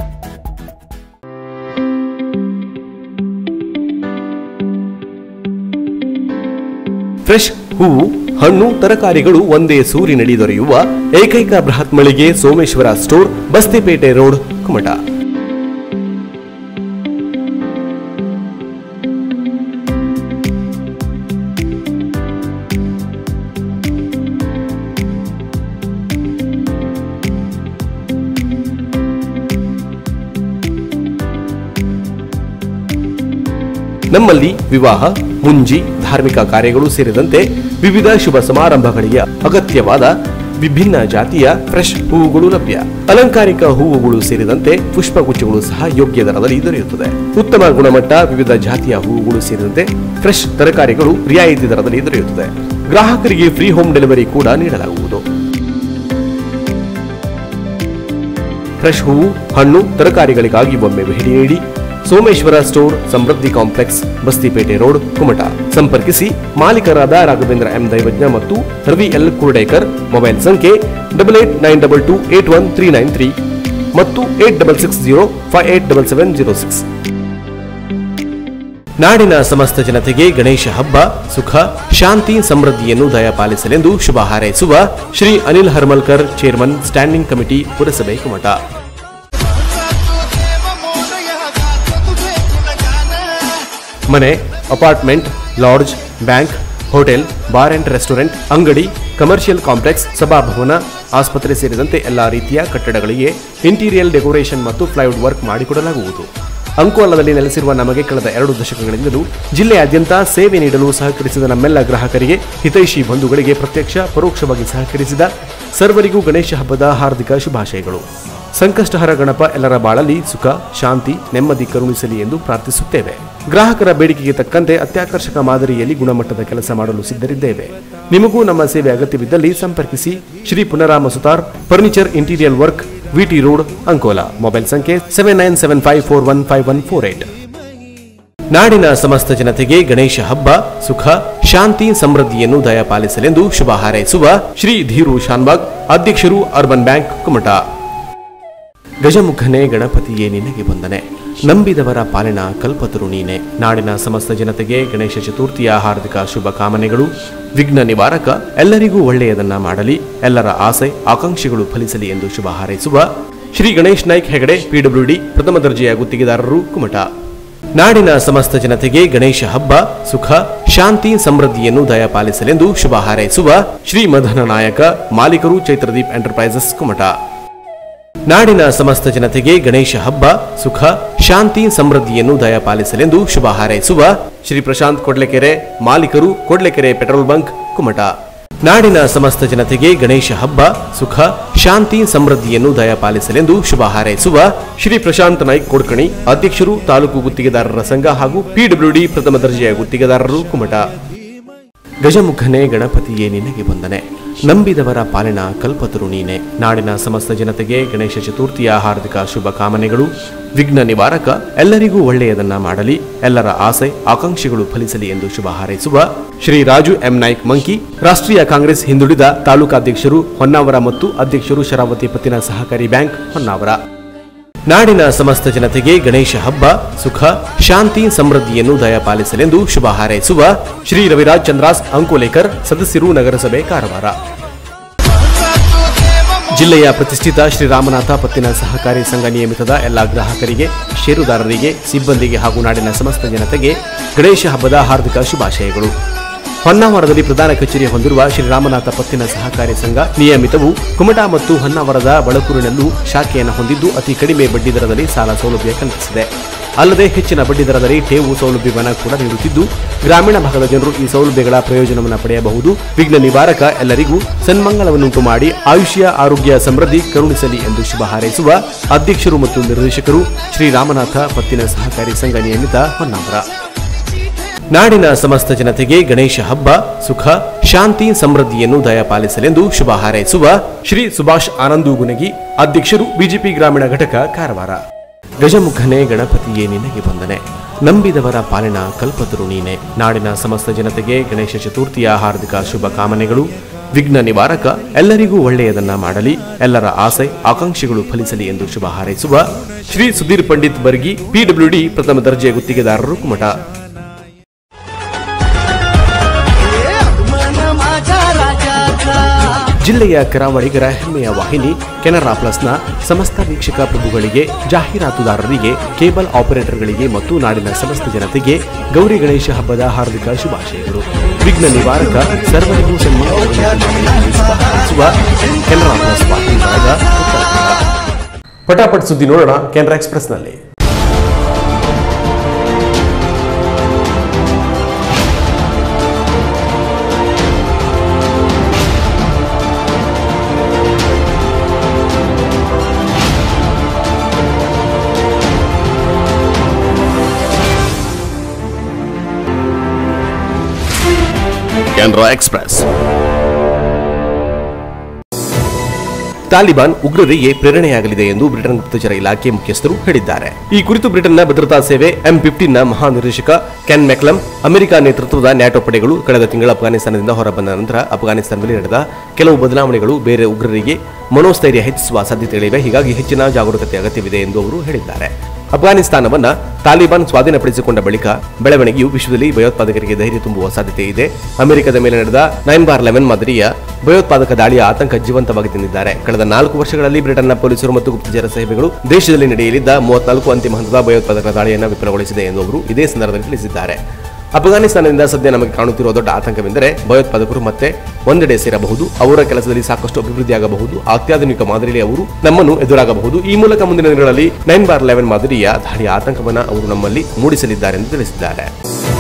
Fresh ಹೂವು, ಹಣ್ಣು, ತರಕಾರಿಗಳು ಒಂದೇ ಸೂರಿನಡಿ ದೊರೆಯುವ ಏಕೈಕ ಬೃಹತ್ ಮಳಿಗೆ ಸೋಮೇಶ್ವರ ಸ್ಟೋರ್, ಬಸ್ತಿಪೇಟೆ ರೋಡ್, ಕುಮಟಾ. ನಮ್ಮಲ್ಲಿ ವಿವಾಹ, ಮುಂಜಿ, ಧಾರ್ಮಿಕ ಕಾರ್ಯಗಳು ಸೇರಿದಂತೆ ವಿವಿಧ ಶುಭ ಸಮಾರಂಭಗಳಿಗೆ ಅಗತ್ಯವಾದ ವಿಭಿನ್ನ ಜಾತಿಯ ಫ್ರೆಶ್ ಹೂವುಗಳು ಲಭ್ಯ. ಅಲಂಕಾರಿಕ ಹೂವುಗಳು ಸೇರಿದಂತೆ ಪುಷ್ಪಗುಚ್ಛಗಳು ಸಹ ಯೋಗ್ಯ ದರದಲ್ಲಿ ದೊರೆಯುತ್ತದೆ. ಉತ್ತಮ ಗುಣಮಟ್ಟ ವಿವಿಧ ಜಾತಿಯ ಹೂವುಗಳು ಸೇರಿದಂತೆ ಫ್ರೆಶ್ ತರಕಾರಿಗಳು ರಿಯಾಯಿತಿ ದರದಲ್ಲಿ ದೊರೆಯುತ್ತದೆ. ಗ್ರಾಹಕರಿಗೆ ಫ್ರೀ ಹೋಮ್ ಡೆಲಿವರಿ ಕೂಡ ನೀಡಲಾಗುವುದು. ಫ್ರೆಶ್ ಹೂವು, ಹಣ್ಣು, ತರಕಾರಿಗಳಿಗಾಗಿ ಒಮ್ಮೆ ಭೇಟಿ ನೀಡಿ. Someshwara store, Samruddhi complex, Bastipete road, Kumta. ಸಂಪರ್ಕಿಸಿ ಮಾಲೀಕರಾದ ರಾಘವೇಂದ್ರ ಎಂ ದೈವಜ್ಞ ಮತ್ತು ರವಿ ಎಲ್ ಕುರ್ಡೇಕರ್. ಮೊಬೈಲ್ ಸಂಖ್ಯೆ double eight nine double two eight one three nine three ಮತ್ತು eight double six zero five eight double seven zero six. ನಾಡಿನ ಸಮಸ್ತ ಜನತೆಗೆ ಗಣೇಶ ಹಬ್ಬ ಸುಖ, ಶಾಂತಿ, ಸಮೃದ್ಧಿಯನ್ನು ದಯಪಾಲಿಸಲೆಂದು ಶುಭ ಹಾರೈಸುವ Shri Anil Harmalkar, chairman, standing committee, ಪುರಸಭೆ, ಕುಮಟಾ. ಮನೆ, apartment, lodge, bank, hotel, bar and restaurant, ಅಂಗಡಿ, ಕಮರ್ಷಿಯಲ್ ಕಾಂಪ್ಲೆಕ್ಸ್, ಸಭಾಭವನ, ಆಸ್ಪತ್ರೆ ಸೇರಿದಂತೆ ಎಲ್ಲಾ ರೀತಿಯ ಕಟ್ಟಡಗಳಿಗೆ ಇಂಟೀರಿಯರ್ ಡೆಕೋರೇಷನ್ ಮತ್ತು ಫ್ಲೈವುಡ್ ವರ್ಕ್ ಮಾಡಿಕೊಡಲಾಗುವುದು. ಅಂಕೋಲಾದಲ್ಲಿ ನೆಲೆಸಿರುವ ನಮಗೆ ಕಳೆದ ಎರಡು ದಶಕಗಳಿಂದಲೂ ಜಿಲ್ಲೆಯಾದ್ಯಂತ ಸೇವೆ ನೀಡಲು ಸಹಕರಿಸಿದ ನಮ್ಮೆಲ್ಲ ಗ್ರಾಹಕರಿಗೆ, ಹಿತೈಷಿ ಬಂಧುಗಳಿಗೆ, ಪ್ರತ್ಯಕ್ಷ ಪರೋಕ್ಷವಾಗಿ ಸಹಕರಿಸಿದ ಸರ್ವರಿಗೂ ಗಣೇಶ ಹಬ್ಬದ ಹಾರ್ದಿಕ ಶುಭಾಶಯಗಳು. ಸಂಕಷ್ಟಹರ ಗಣಪ ಎಲ್ಲರ ಬಾಳಲ್ಲಿ ಸುಖ, ಶಾಂತಿ, ನೆಮ್ಮದಿ ಕರುಣಿಸಲಿ ಎಂದು ಪ್ರಾರ್ಥಿಸುತ್ತೇವೆ. ಗ್ರಾಹಕರ ಬೇಡಿಕೆಗೆ ತಕ್ಕಂತೆ ಅತ್ಯಾಕರ್ಷಕ ಮಾದರಿಯಲ್ಲಿ ಗುಣಮಟ್ಟದ ಕೆಲಸ ಮಾಡಲು ಸಿದ್ಧರಿದ್ದೇವೆ. ನಿಮಗೂ ನಮ್ಮ ಸೇವೆ ಅಗತ್ಯವಿದ್ದಲ್ಲಿ ಸಂಪರ್ಕಿಸಿ. Shri Punarama Sutar, furniture, interior work, VT road, Ankola. Mobile ಸಂಖ್ಯೆ seven nine seven five four one five one four eight. ನಾಡಿನ ಸಮಸ್ತ ಜನತೆಗೆ ಗಣೇಶ ಹಬ್ಬ ಸುಖ, ಶಾಂತಿ, ಸಮೃದ್ಧಿಯನ್ನು ದಯಪಾಲಿಸಲೆಂದು ಶುಭ ಹಾರೈಸುವ ಶ್ರೀ ಧೀರು ಶಾನ್ಬಾಗ್, ಅಧ್ಯಕ್ಷರು, ಅರ್ಬನ್ ಬ್ಯಾಂಕ್, ಕುಮಟಾ. ಗಜಮುಖನೇ ಗಣಪತಿಯೇ ನಿನಗೆ ವಂದನೆ, ನಂಬಿದವರ ಪಾಲಿನ ಕಲ್ಪತರು ನೀನೆ. ನಾಡಿನ ಸಮಸ್ತ ಜನತೆಗೆ ಗಣೇಶ ಚತುರ್ಥಿಯ ಹಾರ್ದಿಕ ಶುಭ ಕಾಮನೆಗಳು. ವಿಘ್ನ ನಿವಾರಕ ಎಲ್ಲರಿಗೂ ಒಳ್ಳೆಯದನ್ನ ಮಾಡಲಿ, ಎಲ್ಲರ ಆಸೆ ಆಕಾಂಕ್ಷೆಗಳು ಫಲಿಸಲಿ ಎಂದು ಶುಭ ಹಾರೈಸುವ ಶ್ರೀ ಗಣೇಶ್ ನಾಯ್ಕ್ ಹೆಗಡೆ, ಪಿಡಬ್ಲ್ಯೂಡಿ, ಪ್ರಥಮ ದರ್ಜೆಯ ಗುತ್ತಿಗೆದಾರರು, ಕುಮಟಾ. ನಾಡಿನ ಸಮಸ್ತ ಜನತೆಗೆ ಗಣೇಶ ಹಬ್ಬ ಸುಖ, ಶಾಂತಿ, ಸಮೃದ್ಧಿಯನ್ನು ದಯಪಾಲಿಸಲೆಂದು ಶುಭ ಹಾರೈಸುವ ಶ್ರೀ ಮದನ ನಾಯಕ, ಮಾಲೀಕರು, ಚೈತ್ರದೀಪ್ ಎಂಟರ್ಪ್ರೈಸಸ್, ಕುಮಟಾ. ನಾಡಿನ ಸಮಸ್ತ ಜನತೆಗೆ ಗಣೇಶ ಹಬ್ಬ ಸುಖ, ಶಾಂತಿ, ಸಮೃದ್ಧಿಯನ್ನು ದಯಪಾಲಿಸಲೆಂದು ಶುಭ ಹಾರೈಸುವ ಶ್ರೀ ಪ್ರಶಾಂತ್ ಕೊಡ್ಲೆಕೆರೆ, ಮಾಲೀಕರು, ಕೊಡ್ಲೆಕೆರೆ ಪೆಟ್ರೋಲ್ ಬಂಕ್, ಕುಮಟಾ. ನಾಡಿನ ಸಮಸ್ತ ಜನತೆಗೆ ಗಣೇಶ ಹಬ್ಬ ಸುಖ, ಶಾಂತಿ, ಸಮೃದ್ಧಿಯನ್ನು ದಯಪಾಲಿಸಲೆಂದು ಶುಭ ಹಾರೈಸುವ ಶ್ರೀ ಪ್ರಶಾಂತ್ ನಾಯ್ಕ್ ಕೊಡ್ಕಣಿ, ಅಧ್ಯಕ್ಷರು, ತಾಲೂಕು ಗುತ್ತಿಗೆದಾರರ ಸಂಘ ಹಾಗೂ ಪಿಡಬ್ಲ್ಯೂಡಿ ಪ್ರಥಮ ದರ್ಜೆಯ ಗುತ್ತಿಗೆದಾರರು, ಕುಮಟಾ. ಗಜಮುಖನೇ ಗಣಪತಿಯೇ ನಿನಗೆ ವಂದನೆ, ನಂಬಿದವರ ಪಾಲಿನ ಕಲ್ಪತರು ನೀನೆ. ನಾಡಿನ ಸಮಸ್ತ ಜನತೆಗೆ ಗಣೇಶ ಚತುರ್ಥಿಯ ಹಾರ್ದಿಕ ಶುಭ ಕಾಮನೆಗಳು. ವಿಘ್ನ ನಿವಾರಕ ಎಲ್ಲರಿಗೂ ಒಳ್ಳೆಯದನ್ನ ಮಾಡಲಿ, ಎಲ್ಲರ ಆಸೆ ಆಕಾಂಕ್ಷೆಗಳು ಫಲಿಸಲಿ ಎಂದು ಶುಭ ಹಾರೈಸುವ ಶ್ರೀ ರಾಜು ಎಂ ನಾಯ್ಕ್ ಮಂಕಿ, ರಾಷ್ಟ್ರೀಯ ಕಾಂಗ್ರೆಸ್ ಹಿಂದುಳಿದ ತಾಲೂಕಾಧ್ಯಕ್ಷರು, ಹೊನ್ನಾವರ ಮತ್ತು ಅಧ್ಯಕ್ಷರು, ಶರಾವತಿ ಪತ್ತಿನ ಸಹಕಾರಿ ಬ್ಯಾಂಕ್, ಹೊನ್ನಾವರ. ನಾಡಿನ ಸಮಸ್ತ ಜನತೆಗೆ ಗಣೇಶ ಹಬ್ಬ ಸುಖ, ಶಾಂತಿ, ಸಮೃದ್ಧಿಯನ್ನು ದಯಪಾಲಿಸಲೆಂದು ಶುಭ ಹಾರೈಸುವ ಶ್ರೀ ರವಿರಾಜ್ ಚಂದ್ರಾಸ್, ಅಂಕೋಲೇಕರ್, ಸದಸ್ಯರು, ನಗರಸಭೆ, ಕಾರವಾರ. ಜಿಲ್ಲೆಯ ಪ್ರತಿಷ್ಠಿತ ಶ್ರೀರಾಮನಾಥ ಪತ್ತಿನ ಸಹಕಾರಿ ಸಂಘ ನಿಯಮಿತದ ಎಲ್ಲ ಗ್ರಾಹಕರಿಗೆ, ಷೇರುದಾರರಿಗೆ, ಸಿಬ್ಬಂದಿಗೆ ಹಾಗೂ ನಾಡಿನ ಸಮಸ್ತ ಜನತೆಗೆ ಗಣೇಶ ಹಬ್ಬದ ಹಾರ್ದಿಕ ಶುಭಾಶಯಗಳು. ಹೊನ್ನಾವರದಲ್ಲಿ ಪ್ರಧಾನ ಕಚೇರಿ ಹೊಂದಿರುವ ಶ್ರೀರಾಮನಾಥ ಪತ್ತಿನ ಸಹಕಾರಿ ಸಂಘ ನಿಯಮಿತವು ಕುಮಟಾ ಮತ್ತು ಹೊನ್ನಾವರದ ಬಳಕೂರಿನಲ್ಲೂ ಶಾಖೆಯನ್ನು ಹೊಂದಿದ್ದು ಅತಿ ಕಡಿಮೆ ಬಡ್ಡಿ ದರದಲ್ಲಿ ಸಾಲ ಸೌಲಭ್ಯ ಕಲ್ಪಿಸಿದೆ. ಅಲ್ಲದೆ ಹೆಚ್ಚಿನ ಬಡ್ಡಿ ದರದಲ್ಲಿ ಠೇವು ಸೌಲಭ್ಯವನ್ನು ಕೂಡ ನೀಡುತ್ತಿದ್ದು ಗ್ರಾಮೀಣ ಭಾಗದ ಜನರು ಈ ಸೌಲಭ್ಯಗಳ ಪ್ರಯೋಜನವನ್ನು ಪಡೆಯಬಹುದು. ವಿಘ್ನ ನಿವಾರಕ ಎಲ್ಲರಿಗೂ ಸನ್ಮಂಗಲವನ್ನುಂಟು ಮಾಡಿ ಆಯುಷ್ಯ, ಆರೋಗ್ಯ, ಸಮೃದ್ಧಿ ಕರುಣಿಸಲಿ ಎಂದು ಶುಭ ಹಾರೈಸುವ ಅಧ್ಯಕ್ಷರು ಮತ್ತು ನಿರ್ದೇಶಕರು ಶ್ರೀರಾಮನಾಥ ಪತ್ತಿನ ಸಹಕಾರಿ ಸಂಘ ನಿಯಮಿತ, ಹೊನ್ನಾವರ. ನಾಡಿನ ಸಮಸ್ತ ಜನತೆಗೆ ಗಣೇಶ ಹಬ್ಬ ಸುಖ, ಶಾಂತಿ, ಸಮೃದ್ಧಿಯನ್ನು ದಯಪಾಲಿಸಲೆಂದು ಶುಭ ಹಾರೈಸುವ ಶ್ರೀ ಸುಭಾಷ್ ಆನಂದು ಗುನಗಿ, ಅಧ್ಯಕ್ಷರು, ಬಿಜೆಪಿ ಗ್ರಾಮೀಣ ಘಟಕ, ಕಾರವಾರ. ಗಜಮುಖನೇ ಗಣಪತಿಯೇ ನಿನಗೆ ವಂದನೆ, ನಂಬಿದವರ ಪಾಲಿನ ಕಲ್ಪತರು ನೀನೆ. ನಾಡಿನ ಸಮಸ್ತ ಜನತೆಗೆ ಗಣೇಶ ಚತುರ್ಥಿಯ ಹಾರ್ದಿಕ ಶುಭ ಕಾಮನೆಗಳು. ವಿಘ್ನ ನಿವಾರಕ ಎಲ್ಲರಿಗೂ ಒಳ್ಳೆಯದನ್ನ ಮಾಡಲಿ, ಎಲ್ಲರ ಆಸೆ ಆಕಾಂಕ್ಷೆಗಳು ಫಲಿಸಲಿ ಎಂದು ಶುಭ ಹಾರೈಸುವ ಶ್ರೀ ಸುಧೀರ್ ಪಂಡಿತ್ ಬರ್ಗಿ, ಪಿಡಬ್ಲ್ಯೂಡಿ ಪ್ರಥಮ ದರ್ಜೆ ಗುತ್ತಿಗೆದಾರರು, ಕುಮಟಾ. ಜಿಲ್ಲೆಯ ಕರಾವಳಿಗರ ಹೆಮ್ಮೆಯ ವಾಹಿನಿ ಕೆನರಾ ಪ್ಲಸ್ನ ಸಮಸ್ತ ವೀಕ್ಷಕ ಪ್ರಭುಗಳಿಗೆ, ಜಾಹೀರಾತುದಾರರಿಗೆ, ಕೇಬಲ್ ಆಪರೇಟರ್ಗಳಿಗೆ ಮತ್ತು ನಾಡಿನ ಸಮಸ್ತ ಜನತೆಗೆ ಗೌರಿ ಗಣೇಶ ಹಬ್ಬದ ಹಾರ್ದಿಕ ಶುಭಾಶಯಗಳು. ವಿಘ್ನ ನಿವಾರಕ ಸರ್ವರಿಗೂ ಸನ್ಮಾನಿಸುವ ಕೆನರಾ ಪ್ಲಸ್ ವಾಹಿನಿ ಬಳಗ. ಪಟಾಪಟ್ ಸುದ್ದಿ ನೋಡೋಣ ಕೆನರಾ ಎಕ್ಸ್ಪ್ರೆಸ್ನಲ್ಲಿ. Canara express. ತಾಲಿಬಾನ್ ಉಗ್ರರಿಗೆ ಪ್ರೇರಣೆಯಾಗಲಿದೆ ಎಂದು ಬ್ರಿಟನ್ ಗುಪ್ತಚರ ಇಲಾಖೆ ಮುಖ್ಯಸ್ಥರು ಹೇಳಿದ್ದಾರೆ. ಈ ಕುರಿತು ಬ್ರಿಟನ್ನ ಭದ್ರತಾ ಸೇವೆ ಎಂ ಫಿಫ್ಟೀನ್ನ ಮಹಾನಿರ್ದೇಶಕ ಕೆನ್ ಮೆಕ್ಲಮ್, ಅಮೆರಿಕ ನೇತೃತ್ವದ ನ್ಯಾಟೋ ಪಡೆಗಳು ಕಳೆದ ತಿಂಗಳ ಅಫ್ಘಾನಿಸ್ತಾನದಿಂದ ಹೊರಬಂದ ನಂತರ ಅಫ್ಘಾನಿಸ್ತಾನದಲ್ಲಿ ನಡೆದ ಕೆಲವು ಬದಲಾವಣೆಗಳು ಬೇರೆ ಉಗ್ರರಿಗೆ ಮನೋಸ್ಥೈರ್ಯ ಹೆಚ್ಚಿಸುವ ಸಾಧ್ಯತೆಗಳಿವೆ, ಹೀಗಾಗಿ ಹೆಚ್ಚಿನ ಜಾಗರೂಕತೆ ಅಗತ್ಯವಿದೆ ಎಂದು ಅವರು ಹೇಳಿದ್ದಾರೆ. ಅಫ್ಘಾನಿಸ್ತಾನವನ್ನ ತಾಲಿಬಾನ್ ಸ್ವಾಧೀನಪಡಿಸಿಕೊಂಡ ಬಳಿಕ ಬೆಳವಣಿಗೆಯು ವಿಶ್ವದಲ್ಲಿ ಭಯೋತ್ಪಾದಕರಿಗೆ ಧೈರ್ಯ ತುಂಬುವ ಸಾಧ್ಯತೆ ಇದೆ. ಅಮೆರಿಕದ ಮೇಲೆ ನಡೆದ ನೈನ್ ಬಾರ್ ಲೆವೆನ್ ಮಾದರಿಯ ಭಯೋತ್ಪಾದಕ ದಾಳಿಯ ಆತಂಕ ಜೀವಂತವಾಗಿ ತಿಂದಿದ್ದಾರೆ. ಕಳೆದ ನಾಲ್ಕು ವರ್ಷಗಳಲ್ಲಿ ಬ್ರಿಟನ್ನ ಪೊಲೀಸರು ಮತ್ತು ಗುಪ್ತಚರ ಸೇವೆಗಳು ದೇಶದಲ್ಲಿ ನಡೆಯಲಿದ್ದ ಮೂವತ್ನಾಲ್ಕು ಅಂತಿಮ ಹಂತದ ಭಯೋತ್ಪಾದಕ ದಾಳಿಯನ್ನು ವಿಫಲಗೊಳಿಸಿದೆ ಎಂದು ಅವರು ಇದೇ ಸಂದರ್ಭದಲ್ಲಿ ತಿಳಿಸಿದ್ದಾರೆ. ಅಫ್ಘಾನಿಸ್ತಾನದಿಂದ ಸದ್ಯ ನಮಗೆ ಕಾಣುತ್ತಿರುವ ದೊಡ್ಡ ಆತಂಕವೆಂದರೆ ಭಯೋತ್ಪಾದಕರು ಮತ್ತೆ ಒಂದೆಡೆ ಸೇರಬಹುದು, ಅವರ ಕೆಲಸದಲ್ಲಿ ಸಾಕಷ್ಟು ಅಭಿವೃದ್ಧಿಯಾಗಬಹುದು, ಅತ್ಯಾಧುನಿಕ ಮಾದರಿಯಲ್ಲಿ ಅವರು ನಮ್ಮನ್ನು ಎದುರಾಗಬಹುದು. ಈ ಮೂಲಕ ಮುಂದಿನ ದಿನಗಳಲ್ಲಿ ನೈನ್ ಬಾರ್ ಲೆವೆನ್ ಮಾದರಿಯ ದಾಳಿಯ ಆತಂಕವನ್ನು ಅವರು ನಮ್ಮಲ್ಲಿ ಮೂಡಿಸಲಿದ್ದಾರೆ ಎಂದು ತಿಳಿಸಿದ್ದಾರೆ.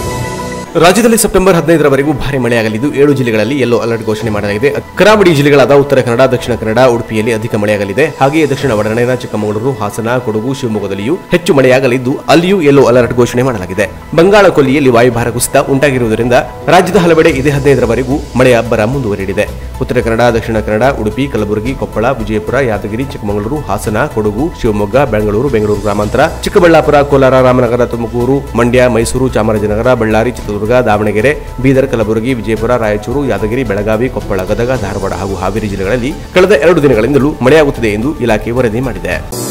ರಾಜ್ಯದಲ್ಲಿ ಸೆಪ್ಟೆಂಬರ್ ಹದಿನೈದರವರೆಗೂ ಭಾರಿ ಮಳೆಯಾಗಲಿದ್ದು ಏಳು ಜಿಲ್ಲೆಗಳಲ್ಲಿ ಯೆಲ್ಲೋ ಅಲರ್ಟ್ ಘೋಷಣೆ ಮಾಡಲಾಗಿದೆ. ಕರಾವಳಿ ಜಿಲ್ಲೆಗಳಾದ ಉತ್ತರ ಕನ್ನಡ, ದಕ್ಷಿಣ ಕನ್ನಡ, ಉಡುಪಿಯಲ್ಲಿ ಅಧಿಕ ಮಳೆಯಾಗಲಿದೆ. ಹಾಗೆಯೇ ದಕ್ಷಿಣ ಒಳನಾಡಿನ ಚಿಕ್ಕಮಗಳೂರು, ಹಾಸನ, ಕೊಡಗು, ಶಿವಮೊಗ್ಗದಲ್ಲಿಯೂ ಹೆಚ್ಚು ಮಳೆಯಾಗಲಿದ್ದು ಅಲ್ಲಿಯೂ ಯೆಲ್ಲೋ ಅಲರ್ಟ್ ಘೋಷಣೆ ಮಾಡಲಾಗಿದೆ. ಬಂಗಾಳ ಕೊಲ್ಲಿಯಲ್ಲಿ ವಾಯುಭಾರ ಕುಸಿತ ಉಂಟಾಗಿರುವುದರಿಂದ ರಾಜ್ಯದ ಹಲವೆಡೆ ಇದೇ ಹದಿನೈದರವರೆಗೂ ಮಳೆಯ ಅಬ್ಬರ ಮುಂದುವರಿದಿದೆ. ಉತ್ತರ ಕನ್ನಡ, ದಕ್ಷಿಣ ಕನ್ನಡ, ಉಡುಪಿ, ಕಲಬುರಗಿ, ಕೊಪ್ಪಳ, ವಿಜಯಪುರ, ಯಾದಗಿರಿ, ಚಿಕ್ಕಮಗಳೂರು, ಹಾಸನ, ಕೊಡಗು, ಶಿವಮೊಗ್ಗ, ಬೆಂಗಳೂರು, ಬೆಂಗಳೂರು ಗ್ರಾಮಾಂತರ, ಚಿಕ್ಕಬಳ್ಳಾಪುರ, ಕೋಲಾರ, ರಾಮನಗರ, ತುಮಕೂರು, ಮಂಡ್ಯ, ಮೈಸೂರು, ಚಾಮರಾಜನಗರ, ಬಳ್ಳಾರಿ, ಚಿತ್ರದುರ್ಗ, ದಾವಣಗೆರೆ, ಬೀದರ್, ಕಲಬುರಗಿ, ವಿಜಯಪುರ, ರಾಯಚೂರು, ಯಾದಗಿರಿ, ಬೆಳಗಾವಿ, ಕೊಪ್ಪಳ, ಗದಗ, ಧಾರವಾಡ ಹಾಗೂ ಹಾವೇರಿ ಜಿಲ್ಲೆಗಳಲ್ಲಿ ಕಳೆದ ಎರಡು ದಿನಗಳಿಂದಲೂ ಮಳೆಯಾಗುತ್ತಿದೆ ಎಂದು ಇಲಾಖೆ ವರದಿ ಮಾಡಿದೆ.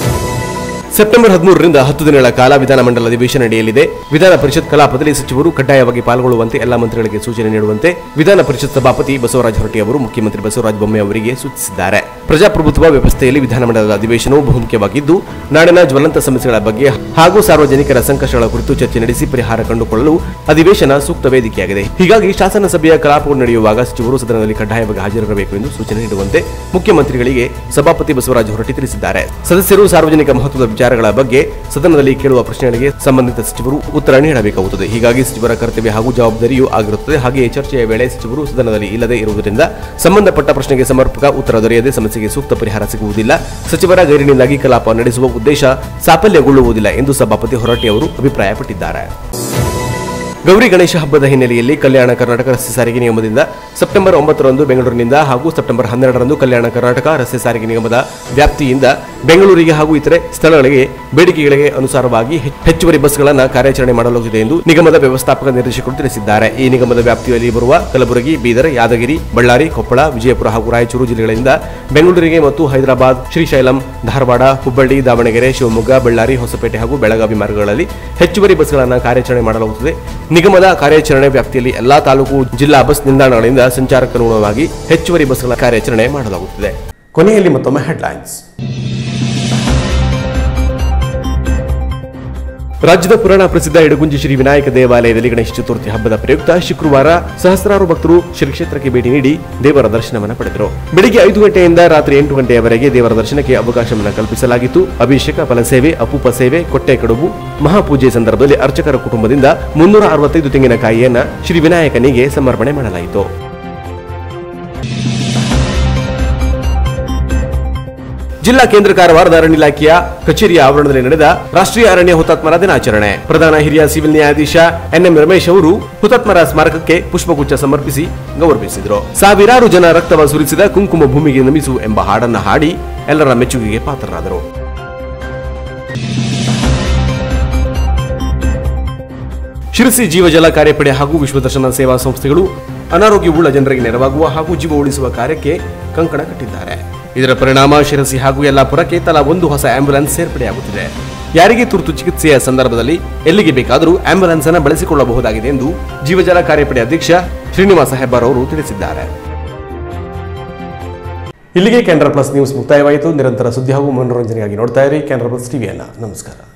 ಸೆಪ್ಟೆಂಬರ್ ಹದಿಮೂರರಿಂದ ಹತ್ತು ದಿನಗಳ ಕಾಲ ವಿಧಾನಮಂಡಲ ಅಧಿವೇಶನ ನಡೆಯಲಿದೆ. ವಿಧಾನ ಪರಿಷತ್ ಕಲಾಪದಲ್ಲಿ ಸಚಿವರು ಕಡ್ಡಾಯವಾಗಿ ಪಾಲ್ಗೊಳ್ಳುವಂತೆ ಎಲ್ಲಾ ಮಂತ್ರಿಗಳಿಗೆ ಸೂಚನೆ ನೀಡುವಂತೆ ವಿಧಾನ ಪರಿಷತ್ ಸಭಾಪತಿ ಬಸವರಾಜ ಹೊರಟ್ಟಿ ಅವರು ಮುಖ್ಯಮಂತ್ರಿ ಬಸವರಾಜ ಬೊಮ್ಮಾಯಿ ಅವರಿಗೆ ಸೂಚಿಸಿದ್ದಾರೆ. ಪ್ರಜಾಪ್ರಭುತ್ವ ವ್ಯವಸ್ಥೆಯಲ್ಲಿ ವಿಧಾನಮಂಡಲದ ಅಧಿವೇಶನವು ಬಹುಮುಖ್ಯವಾಗಿದ್ದು ನಾಡಿನ ಜ್ವಲಂತ ಸಮಸ್ಯೆಗಳ ಬಗ್ಗೆ ಹಾಗೂ ಸಾರ್ವಜನಿಕರ ಸಂಕಷ್ಟಗಳ ಕುರಿತು ಚರ್ಚೆ ನಡೆಸಿ ಪರಿಹಾರ ಕಂಡುಕೊಳ್ಳಲು ಅಧಿವೇಶನ ಸೂಕ್ತ ವೇದಿಕೆಯಾಗಿದೆ. ಹೀಗಾಗಿ ಶಾಸನಸಭೆಯ ಕಲಾಪಗಳು ನಡೆಯುವಾಗ ಸಚಿವರು ಸದನದಲ್ಲಿ ಕಡ್ಡಾಯವಾಗಿ ಹಾಜರಿರಬೇಕು ಎಂದು ಸೂಚನೆ ನೀಡುವಂತೆ ಮುಖ್ಯಮಂತ್ರಿಗಳಿಗೆ ಸಭಾಪತಿ ಬಸವರಾಜ ಹೊರಟ್ಟಿ ತಿಳಿಸಿದ್ದಾರೆ. ಸದಸ್ಯರು ಸಾರ್ವಜನಿಕ ಮಹತ್ವದ ವಿಚಾರಗಳ ಬಗ್ಗೆ ಸದನದಲ್ಲಿ ಕೇಳುವ ಪ್ರಶ್ನೆಗಳಿಗೆ ಸಂಬಂಧಿತ ಸಚಿವರು ಉತ್ತರ ನೀಡಬೇಕಾಗುತ್ತದೆ. ಹೀಗಾಗಿ ಸಚಿವರ ಕರ್ತವ್ಯ ಹಾಗೂ ಜವಾಬ್ದಾರಿಯೂ ಆಗಿರುತ್ತದೆ. ಹಾಗೆಯೇ ಚರ್ಚೆಯ ವೇಳೆ ಸಚಿವರು ಸದನದಲ್ಲಿ ಇಲ್ಲದೆ ಇರುವುದರಿಂದ ಸಂಬಂಧಪಟ್ಟ ಪ್ರಶ್ನೆಗೆ ಸಮರ್ಪಕ ಉತ್ತರ ದೊರೆಯದೆ ಸಮಸ್ಯೆಗೆ ಸೂಕ್ತ ಪರಿಹಾರ ಸಿಗುವುದಿಲ್ಲ. ಸಚಿವರ ಗೈರಿನಿಂದಾಗಿ ಕಲಾಪ ನಡೆಸುವ ಉದ್ದೇಶ ಸಾಫಲ್ಯಗೊಳ್ಳುವುದಿಲ್ಲ ಎಂದು ಸಭಾಪತಿ ಹೊರಟ್ಟಿ ಅವರು ಅಭಿಪ್ರಾಯಪಟ್ಟಿದ್ದಾರೆ. ಗೌರಿ ಗಣೇಶ ಹಬ್ಬದ ಹಿನ್ನೆಲೆಯಲ್ಲಿ ಕಲ್ಯಾಣ ಕರ್ನಾಟಕ ರಸ್ತೆ ಸಾರಿಗೆ ನಿಗಮದಿಂದ ಸೆಪ್ಟೆಂಬರ್ ಒಂಬತ್ತರಂದು ಬೆಂಗಳೂರಿನಿಂದ ಹಾಗೂ ಸೆಪ್ಟೆಂಬರ್ ಹನ್ನೆರಡರಂದು ಕಲ್ಯಾಣ ಕರ್ನಾಟಕ ರಸ್ತೆ ಸಾರಿಗೆ ನಿಗಮದ ವ್ಯಾಪ್ತಿಯಿಂದ ಬೆಂಗಳೂರಿಗೆ ಹಾಗೂ ಇತರೆ ಸ್ಥಳಗಳಿಗೆ ಬೇಡಿಕೆಗಳಿಗೆ ಅನುಸಾರವಾಗಿ ಹೆಚ್ಚುವರಿ ಬಸ್ಗಳನ್ನು ಕಾರ್ಯಾಚರಣೆ ಮಾಡಲಾಗುತ್ತಿದೆ ಎಂದು ನಿಗಮದ ವ್ಯವಸ್ಥಾಪಕ ನಿರ್ದೇಶಕರು ತಿಳಿಸಿದ್ದಾರೆ. ಈ ನಿಗಮದ ವ್ಯಾಪ್ತಿಯಲ್ಲಿ ಬರುವ ಕಲಬುರಗಿ, ಬೀದರ್, ಯಾದಗಿರಿ, ಬಳ್ಳಾರಿ, ಕೊಪ್ಪಳ, ವಿಜಯಪುರ ಹಾಗೂ ರಾಯಚೂರು ಜಿಲ್ಲೆಗಳಿಂದ ಬೆಂಗಳೂರಿಗೆ ಮತ್ತು ಹೈದರಾಬಾದ್, ಶ್ರೀಶೈಲಂ, ಧಾರವಾಡ, ಹುಬ್ಬಳ್ಳಿ, ದಾವಣಗೆರೆ, ಶಿವಮೊಗ್ಗ, ಬಳ್ಳಾರಿ, ಹೊಸಪೇಟೆ ಹಾಗೂ ಬೆಳಗಾವಿ ಮಾರ್ಗಗಳಲ್ಲಿ ಹೆಚ್ಚುವರಿ ಬಸ್ಗಳನ್ನು ಕಾರ್ಯಾಚರಣೆ ಮಾಡಲಾಗುತ್ತದೆ. ನಿಗಮದ ಕಾರ್ಯಾಚರಣೆ ವ್ಯಾಪ್ತಿಯಲ್ಲಿ ಎಲ್ಲಾ ತಾಲೂಕು, ಜಿಲ್ಲಾ ಬಸ್ ನಿಲ್ದಾಣಗಳಿಂದ ಸಂಚಾರಕ್ಕನುಗುಣವಾಗಿ ಹೆಚ್ಚುವರಿ ಬಸ್ಗಳ ಕಾರ್ಯಾಚರಣೆ ಮಾಡಲಾಗುತ್ತದೆ. ಕೊನೆಯಲ್ಲಿ ಮತ್ತೊಮ್ಮೆ ಹೆಡ್ಲೈನ್ಸ್. ರಾಜ್ಯದ ಪುರಾಣ ಪ್ರಸಿದ್ಧ ಇಡಗುಂಜಿ ಶ್ರೀ ವಿನಾಯಕ ದೇವಾಲಯದಲ್ಲಿ ಗಣೇಶ ಚತುರ್ಥಿ ಹಬ್ಬದ ಪ್ರಯುಕ್ತ ಶುಕ್ರವಾರ ಸಹಸ್ರಾರು ಭಕ್ತರು ಶ್ರೀ ಕ್ಷೇತ್ರಕ್ಕೆ ಭೇಟಿ ನೀಡಿ ದೇವರ ದರ್ಶನವನ್ನು ಪಡೆದರು. ಬೆಳಿಗ್ಗೆ ಐದು ಗಂಟೆಯಿಂದ ರಾತ್ರಿ ಎಂಟು ಗಂಟೆಯವರೆಗೆ ದೇವರ ದರ್ಶನಕ್ಕೆ ಅವಕಾಶವನ್ನು ಕಲ್ಪಿಸಲಾಗಿತ್ತು. ಅಭಿಷೇಕ, ಫಲಸೇವೆ, ಅಪೂಪ ಸೇವೆ, ಕೊಟ್ಟೆ ಕಡುಬು, ಮಹಾಪೂಜೆ ಸಂದರ್ಭದಲ್ಲಿ ಅರ್ಚಕರ ಕುಟುಂಬದಿಂದ ಮುನ್ನೂರ ಅರವತ್ತೈದು ತೆಂಗಿನಕಾಯಿಯನ್ನ ಶ್ರೀ ವಿನಾಯಕನಿಗೆ ಸಮರ್ಪಣೆ ಮಾಡಲಾಯಿತು. ಜಿಲ್ಲಾ ಕೇಂದ್ರ ಕಾರವಾರದ ಅರಣ್ಯ ಇಲಾಖೆಯ ಕಚೇರಿಯ ಆವರಣದಲ್ಲಿ ನಡೆದ ರಾಷ್ಟ್ರೀಯ ಅರಣ್ಯ ಹುತಾತ್ಮರ ದಿನಾಚರಣೆ. ಪ್ರಧಾನ ಹಿರಿಯ ಸಿವಿಲ್ ನ್ಯಾಯಾಧೀಶ ಎನ್ ಎಂ ರಮೇಶ್ ಅವರು ಹುತಾತ್ಮರ ಸ್ಮಾರಕಕ್ಕೆ ಪುಷ್ಪಗುಚ್ಛ ಸಮರ್ಪಿಸಿ ಗೌರವಿಸಿದರು. ಸಾವಿರಾರು ಜನ ರಕ್ತವ ಸುರಿಸಿದ ಕುಂಕುಮ ಭೂಮಿಗೆ ನಮಿಸು ಎಂಬ ಹಾಡನ್ನು ಹಾಡಿ ಎಲ್ಲರ ಮೆಚ್ಚುಗೆಗೆ ಪಾತ್ರರಾದರು. ಶಿರಸಿ ಜೀವಜಲ ಕಾರ್ಯಪಡೆ ಹಾಗೂ ವಿಶ್ವದರ್ಶನ ಸೇವಾ ಸಂಸ್ಥೆಗಳು ಅನಾರೋಗ್ಯವುಳ್ಳ ಜನರಿಗೆ ನೆರವಾಗುವ ಹಾಗೂ ಜೀವ ಉಳಿಸುವ ಕಾರ್ಯಕ್ಕೆ ಕಂಕಣ ಕಟ್ಟಿದ್ದಾರೆ. ಇದರ ಪರಿಣಾಮ ಶಿರಸಿ ಹಾಗೂ ಯಲ್ಲಾಪುರಕ್ಕೆ ತಲಾ ಒಂದು ಹೊಸ ಆಂಬ್ಯುಲೆನ್ಸ್ ಸೇರ್ಪಡೆಯಾಗುತ್ತಿದೆ. ಯಾರಿಗೆ ತುರ್ತು ಚಿಕಿತ್ಸೆಯ ಸಂದರ್ಭದಲ್ಲಿ ಎಲ್ಲಿಗೆ ಬೇಕಾದರೂ ಆಂಬ್ಯುಲೆನ್ಸ್ ಅನ್ನು ಬಳಸಿಕೊಳ್ಳಬಹುದಾಗಿದೆ ಎಂದು ಜೀವಜಲ ಕಾರ್ಯಪಡೆ ಅಧ್ಯಕ್ಷ ಶ್ರೀನಿವಾಸ ಹೆಬ್ಬಾರ್ ಅವರು ತಿಳಿಸಿದ್ದಾರೆ. ಇಲ್ಲಿಗೆ ಕೆನರಾ ಪ್ಲಸ್ ನ್ಯೂಸ್ ಮುಕ್ತಾಯವಾಯಿತು. ನಿರಂತರ ಸುದ್ದಿ ಹಾಗೂ ಮನೋರಂಜನೆಗಾಗಿ ನೋಡ್ತಾ ಇರಿ ಕೆನರಾ ಪ್ಲಸ್ ಟಿವಿಯನ್ನ. ನಮಸ್ಕಾರ.